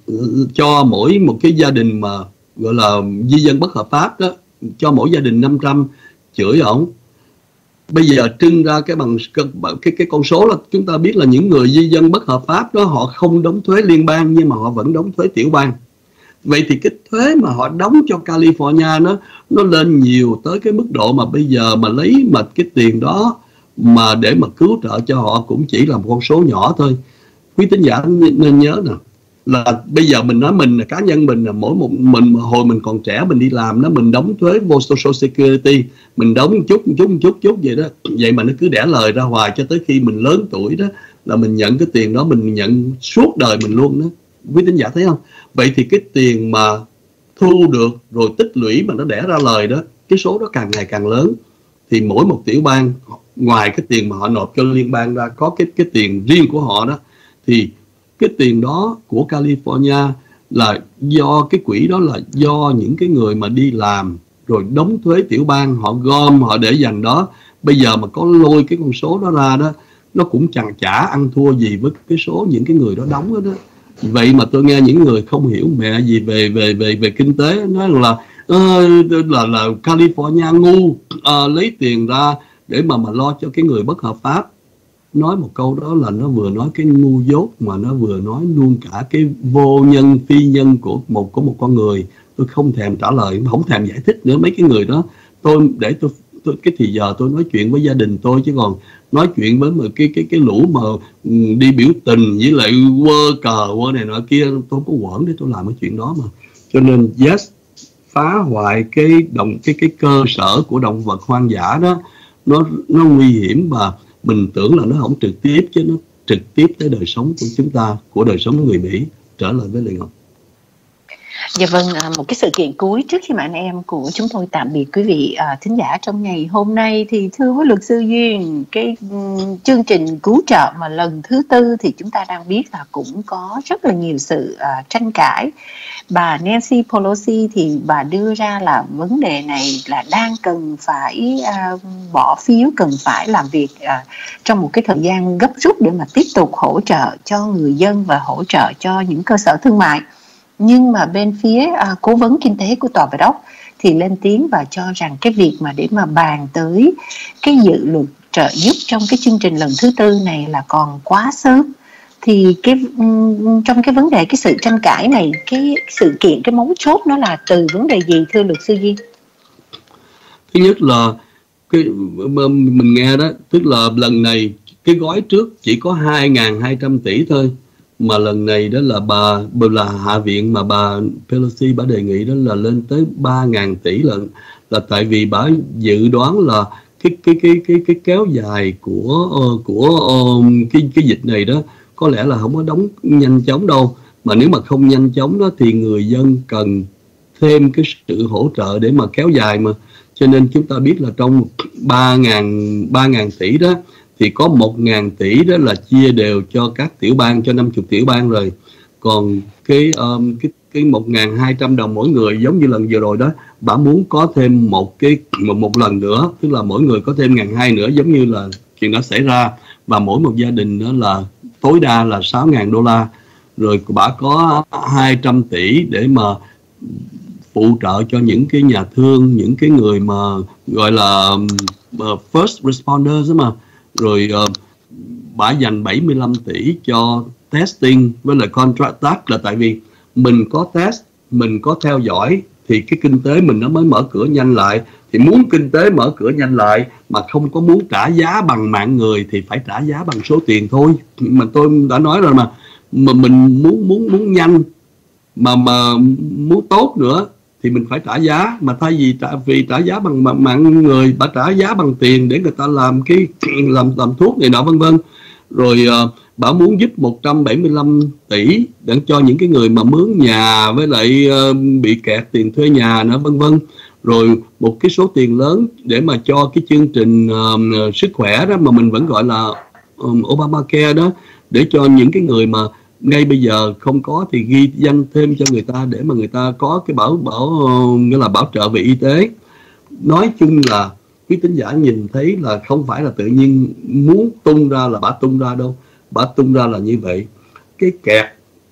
B: cho mỗi một cái gia đình mà gọi là di dân bất hợp pháp đó, cho mỗi gia đình 500, chửi ổng. Bây giờ trưng ra cái con số là chúng ta biết là những người di dân bất hợp pháp đó họ không đóng thuế liên bang, nhưng mà họ vẫn đóng thuế tiểu bang. Vậy thì cái thuế mà họ đóng cho California nó lên nhiều tới cái mức độ mà bây giờ mà lấy mà cái tiền đó mà để mà cứu trợ cho họ cũng chỉ là một con số nhỏ thôi. Quý tín giả nên nhớ nè, là bây giờ mình nói mình là cá nhân mình là mình hồi mình còn trẻ mình đi làm đó, mình đóng thuế vô Social Security, mình đóng chút vậy đó, vậy mà nó cứ đẻ lời ra hoài cho tới khi mình lớn tuổi đó là mình nhận cái tiền đó, mình nhận suốt đời mình luôn đó. Quý tín giả thấy không? Vậy thì cái tiền mà thu được rồi tích lũy mà nó đẻ ra lời đó, cái số đó càng ngày càng lớn. Thì mỗi một tiểu bang, ngoài cái tiền mà họ nộp cho liên bang ra, có cái tiền riêng của họ đó, thì cái tiền đó của California là do cái quỹ đó là do những cái người mà đi làm rồi đóng thuế tiểu bang, họ gom họ để dành đó. Bây giờ mà có lôi cái con số đó ra đó, nó cũng chẳng chả ăn thua gì với cái số những cái người đó đóng đó. Vậy mà tôi nghe những người không hiểu mẹ gì về kinh tế nói là California ngu, lấy tiền ra để mà lo cho cái người bất hợp pháp. Nói một câu đó là nó vừa nói cái ngu dốt mà nó vừa nói luôn cả cái vô nhân phi nhân của một con người. Tôi không thèm trả lời, không thèm giải thích nữa mấy cái người đó. Tôi cái thì giờ tôi nói chuyện với gia đình tôi, chứ còn nói chuyện với cái lũ mà đi biểu tình với lại quơ cờ quơ này nọ kia, tôi không có quẩn để tôi làm cái chuyện đó mà. Cho nên yes, phá hoại cái cơ sở của động vật hoang dã đó, nó nguy hiểm, và mình tưởng là nó không trực tiếp chứ nó trực tiếp tới đời sống của chúng ta, của đời sống người Mỹ. Trở lại với Lê Ngọc.
A: Dạ vâng, một cái sự kiện cuối trước khi mà anh em của chúng tôi tạm biệt quý vị thính giả trong ngày hôm nay, thì thưa với luật sư Duyên, cái chương trình cứu trợ mà lần thứ 4 thì chúng ta đang biết là cũng có rất là nhiều sự tranh cãi. Bà Nancy Pelosi thì bà đưa ra là vấn đề này là đang cần phải bỏ phiếu, cần phải làm việc trong một cái thời gian gấp rút để mà tiếp tục hỗ trợ cho người dân và hỗ trợ cho những cơ sở thương mại. Nhưng mà bên phía cố vấn kinh tế của Tòa Bạch Ốc thì lên tiếng và cho rằng cái việc mà để mà bàn tới cái dự luật trợ giúp trong cái chương trình lần thứ 4 này là còn quá sớm. Thì trong cái vấn đề, cái sự tranh cãi này, cái sự kiện, cái mấu chốt nó là từ vấn đề gì thưa luật sư Duy?
B: Thứ nhất là mình nghe đó, tức là lần này cái gói trước chỉ có 2.200 tỷ thôi, mà lần này đó là Hạ viện mà bà Pelosi bà đề nghị đó là lên tới 3.000 tỷ lần, là tại vì bà dự đoán là cái kéo dài của cái dịch này đó có lẽ là không có đóng nhanh chóng đâu, mà nếu mà không nhanh chóng đó thì người dân cần thêm cái sự hỗ trợ để mà kéo dài mà. Cho nên chúng ta biết là trong 3.000 tỷ đó thì có 1.000 tỷ đó là chia đều cho các tiểu bang, cho 50 tiểu bang rồi. Còn cái 1.200 đồng mỗi người giống như lần vừa rồi đó, bà muốn có thêm một lần nữa, tức là mỗi người có thêm 1.200 nữa, giống như là chuyện đã xảy ra, và mỗi một gia đình đó là tối đa là 6.000 đô la. Rồi bà có 200 tỷ để mà phụ trợ cho những cái nhà thương, những cái người mà gọi là first responders đó mà. Rồi bà dành 75 tỷ cho testing với lại contract tax, là tại vì mình có test, mình có theo dõi thì cái kinh tế mình nó mới mở cửa nhanh lại. Thì muốn kinh tế mở cửa nhanh lại mà không có muốn trả giá bằng mạng người thì phải trả giá bằng số tiền thôi. Mà tôi đã nói rồi mà mình muốn nhanh mà muốn tốt nữa thì mình phải trả giá, mà thay vì trả giá bằng mạng người, bà trả giá bằng tiền để người ta làm làm thuốc này nọ vân vân. Rồi bà muốn giúp 175 tỷ để cho những cái người mà mướn nhà với lại bị kẹt tiền thuê nhà nữa vân vân. Rồi một cái số tiền lớn để mà cho cái chương trình sức khỏe đó mà mình vẫn gọi là Obamacare đó, để cho những cái người mà ngay bây giờ không có thì ghi danh thêm cho người ta để mà người ta có cái nghĩa là bảo trợ về y tế. Nói chung là quý tín giả nhìn thấy là không phải là tự nhiên muốn tung ra là bà tung ra đâu, bà tung ra là như vậy. Cái kẹt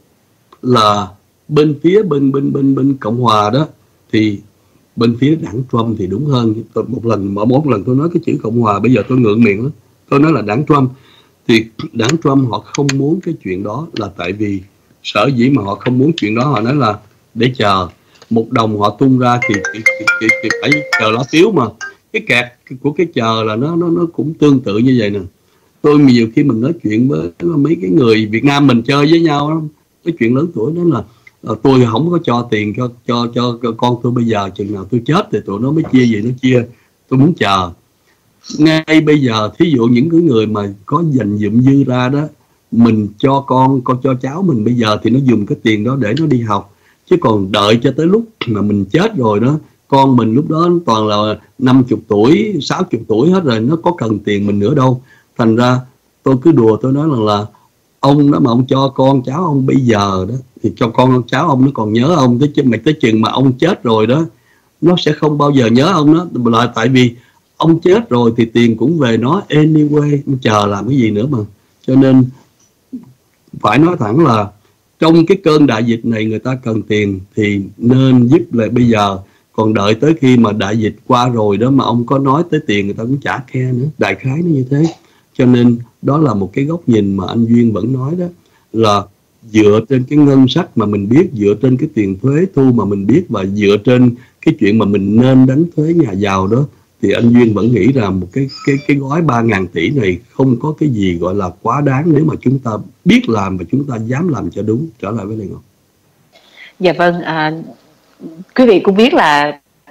B: là bên phía bên Cộng hòa đó, thì bên phía đảng Trump thì đúng hơn. Một lần tôi nói cái chữ Cộng hòa, bây giờ tôi ngượng miệng lắm, tôi nói là đảng Trump. Thì đảng Trump họ không muốn cái chuyện đó là tại vì sở dĩ mà họ không muốn chuyện đó, họ nói là để chờ một đồng họ tung ra thì phải chờ lá phiếu mà. Cái kẹt của cái chờ là nó cũng tương tự như vậy nè. Tôi nhiều khi mình nói chuyện với mấy cái người Việt Nam mình chơi với nhau đó, cái chuyện lớn tuổi đó là tôi không có cho tiền cho con tôi bây giờ, chừng nào tôi chết thì tụi nó mới chia gì nó chia, tôi muốn chờ. Ngay bây giờ thí dụ những cái người mà có dành dụm dư ra đó, mình cho con cho cháu mình bây giờ thì nó dùng cái tiền đó để nó đi học, chứ còn đợi cho tới lúc mà mình chết rồi đó, con mình lúc đó toàn là 50 tuổi 60 tuổi hết rồi, nó có cần tiền mình nữa đâu. Thành ra tôi cứ đùa tôi nói là ông đó mà ông cho con cháu ông bây giờ đó thì cho con cháu ông nó còn nhớ ông tới chừng mà ông chết rồi đó, nó sẽ không bao giờ nhớ ông đó, là tại vì ông chết rồi thì tiền cũng về nó anyway, chờ làm cái gì nữa mà. Cho nên phải nói thẳng là trong cái cơn đại dịch này người ta cần tiền thì nên giúp lại bây giờ, còn đợi tới khi mà đại dịch qua rồi đó mà ông có nói tới tiền người ta cũng chả khe nữa, đại khái nó như thế. Cho nên đó là một cái góc nhìn mà anh Duyên vẫn nói đó, là dựa trên cái ngân sách mà mình biết, dựa trên cái tiền thuế thu mà mình biết, và dựa trên cái chuyện mà mình nên đánh thuế nhà giàu đó, thì anh Duyên vẫn nghĩ rằng một cái gói 3.000 tỷ này không có cái gì gọi là quá đáng nếu mà chúng ta biết làm và chúng ta dám làm cho đúng. Trở lại với Lê Ngọc.
A: Dạ vâng, quý vị cũng biết là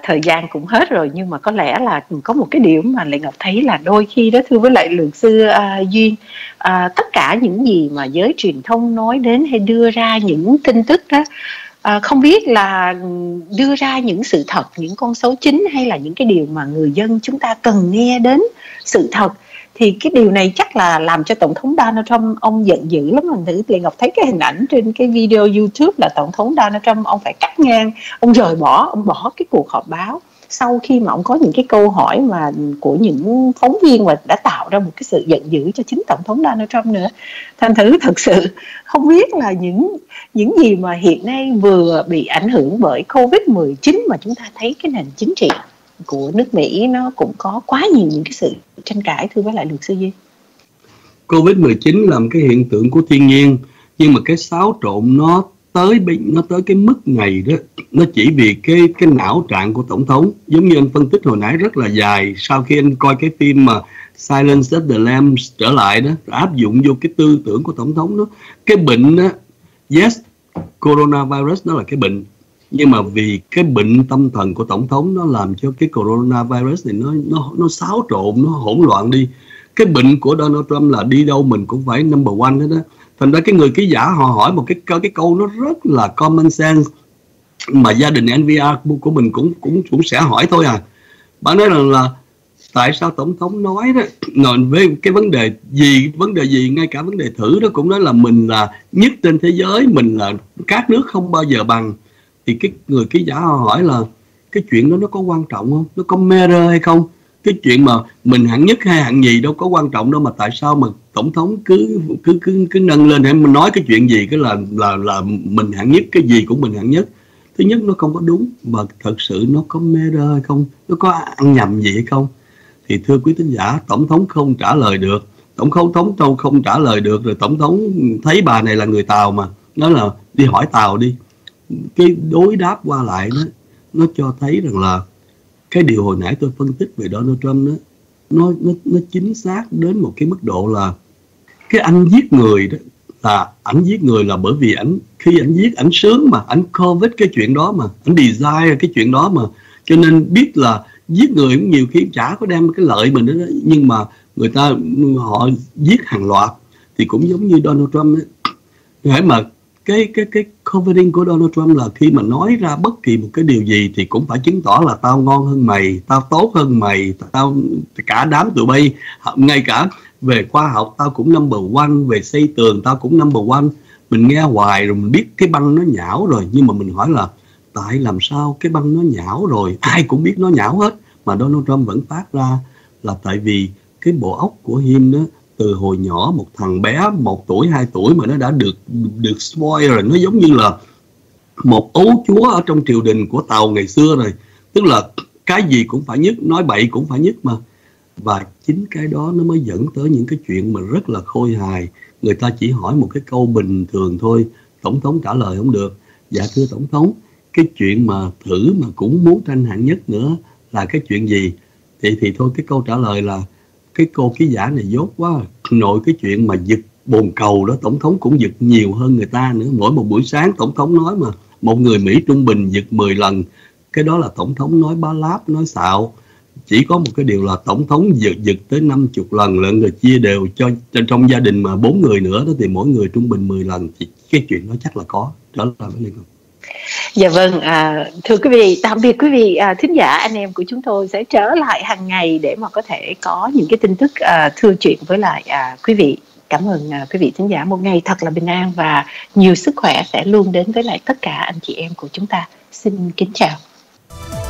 A: thời gian cũng hết rồi, nhưng mà có lẽ là có một cái điểm mà Lệ Ngọc thấy là đôi khi đó, thưa với lại luật sư Duyên, tất cả những gì mà giới truyền thông nói đến hay đưa ra những tin tức đó, không biết là đưa ra những sự thật, những con số chính, hay là những cái điều mà người dân chúng ta cần nghe đến sự thật, thì cái điều này chắc là làm cho Tổng thống Donald Trump ông giận dữ lắm. Mình thử Lệ Ngọc thấy cái hình ảnh trên cái video YouTube là Tổng thống Donald Trump ông phải cắt ngang, ông rời bỏ, ông bỏ cái cuộc họp báo sau khi mà ông có những cái câu hỏi mà của những phóng viên mà đã tạo ra một cái sự giận dữ cho chính Tổng thống Donald Trump nữa. Thành thử thật sự không biết là những gì mà hiện nay vừa bị ảnh hưởng bởi Covid-19 mà chúng ta thấy cái nền chính trị của nước Mỹ nó cũng có quá nhiều những cái sự tranh cãi, thưa với lại luật sư Duy.
B: Covid-19 là một cái hiện tượng của thiên nhiên, nhưng mà cái xáo trộn nó tới cái mức này đó, nó chỉ vì cái não trạng của tổng thống. Giống như anh phân tích hồi nãy rất là dài, sau khi anh coi cái phim mà Silence of the Lambs trở lại đó, áp dụng vô cái tư tưởng của tổng thống đó. Cái bệnh đó, yes, coronavirus nó là cái bệnh, nhưng mà vì cái bệnh tâm thần của tổng thống nó làm cho cái coronavirus này nó xáo trộn, nó hỗn loạn đi. Cái bệnh của Donald Trump là đi đâu mình cũng phải number one hết đó. Thành ra cái người ký giả họ hỏi một cái câu nó rất là common sense mà gia đình NPR của mình cũng sẽ hỏi thôi à. Bạn nói là tại sao tổng thống nói đó về cái vấn đề gì, ngay cả vấn đề thử đó cũng nói là mình là nhất trên thế giới, mình là các nước không bao giờ bằng. Thì cái người ký giả họ hỏi là cái chuyện đó nó có quan trọng không, nó có matter hay không? Cái chuyện mà mình hạng nhất hay hạng nhì đâu có quan trọng đâu, mà tại sao mà tổng thống cứ nâng lên để mình nói cái chuyện gì cái là mình hạng nhất, cái gì cũng mình hạng nhất. Thứ nhất nó không có đúng, và thật sự nó có matter hay không, nó có ăn nhầm gì hay không? Thì thưa quý thính giả, tổng thống không trả lời được. Tổng thống không trả lời được, rồi tổng thống thấy bà này là người Tàu mà, nói là đi hỏi Tàu đi. Cái đối đáp qua lại đó, nó cho thấy rằng là cái điều hồi nãy tôi phân tích về Donald Trump đó, nó chính xác đến một cái mức độ là cái anh giết người đó, là ảnh giết người là bởi vì khi ảnh giết ảnh sướng mà, ảnh covet cái chuyện đó mà, ảnh design cái chuyện đó mà, cho nên biết là giết người cũng nhiều khi chả có đem cái lợi mình đó, nhưng mà người ta họ giết hàng loạt. Thì cũng giống như Donald Trump ấy, để mà cái coveting của Donald Trump là khi mà nói ra bất kỳ một cái điều gì thì cũng phải chứng tỏ là tao ngon hơn mày, tao tốt hơn mày, tao cả đám tụi bay, ngay cả về khoa học tao cũng number one, về xây tường tao cũng number one. Mình nghe hoài rồi mình biết cái băng nó nhão rồi, nhưng mà mình hỏi là tại làm sao cái băng nó nhão rồi, ai cũng biết nó nhão hết mà Donald Trump vẫn phát ra, là tại vì cái bộ óc của him đó, từ hồi nhỏ một thằng bé 1 tuổi 2 tuổi mà nó đã được spoil rồi. Nó giống như là một ấu chúa ở trong triều đình của Tàu ngày xưa rồi, tức là cái gì cũng phải nhất, nói bậy cũng phải nhất mà. Và chính cái đó nó mới dẫn tới những cái chuyện mà rất là khôi hài. Người ta chỉ hỏi một cái câu bình thường thôi, tổng thống trả lời không được. Dạ thưa tổng thống, cái chuyện mà thử mà cũng muốn tranh hạng nhất nữa là cái chuyện gì? Thì thôi, cái câu trả lời là cái cô ký giả này dốt quá. Nội cái chuyện mà giật bồn cầu đó, tổng thống cũng giật nhiều hơn người ta nữa. Mỗi một buổi sáng tổng thống nói mà một người Mỹ trung bình giật 10 lần. Cái đó là tổng thống nói bá láp, nói xạo. Chỉ có một cái điều là tổng thống giật tới 50 lần lận, rồi chia đều cho trong gia đình mà 4 người nữa đó, thì mỗi người trung bình 10 lần. Thì cái chuyện đó chắc là có. Đó là vấn đề không?
A: Dạ vâng, thưa quý vị, tạm biệt quý vị thính giả, anh em của chúng tôi sẽ trở lại hàng ngày để mà có thể có những cái tin tức thưa chuyện với lại quý vị. Cảm ơn quý vị thính giả, một ngày thật là bình an và nhiều sức khỏe sẽ luôn đến với lại tất cả anh chị em của chúng ta. Xin kính chào.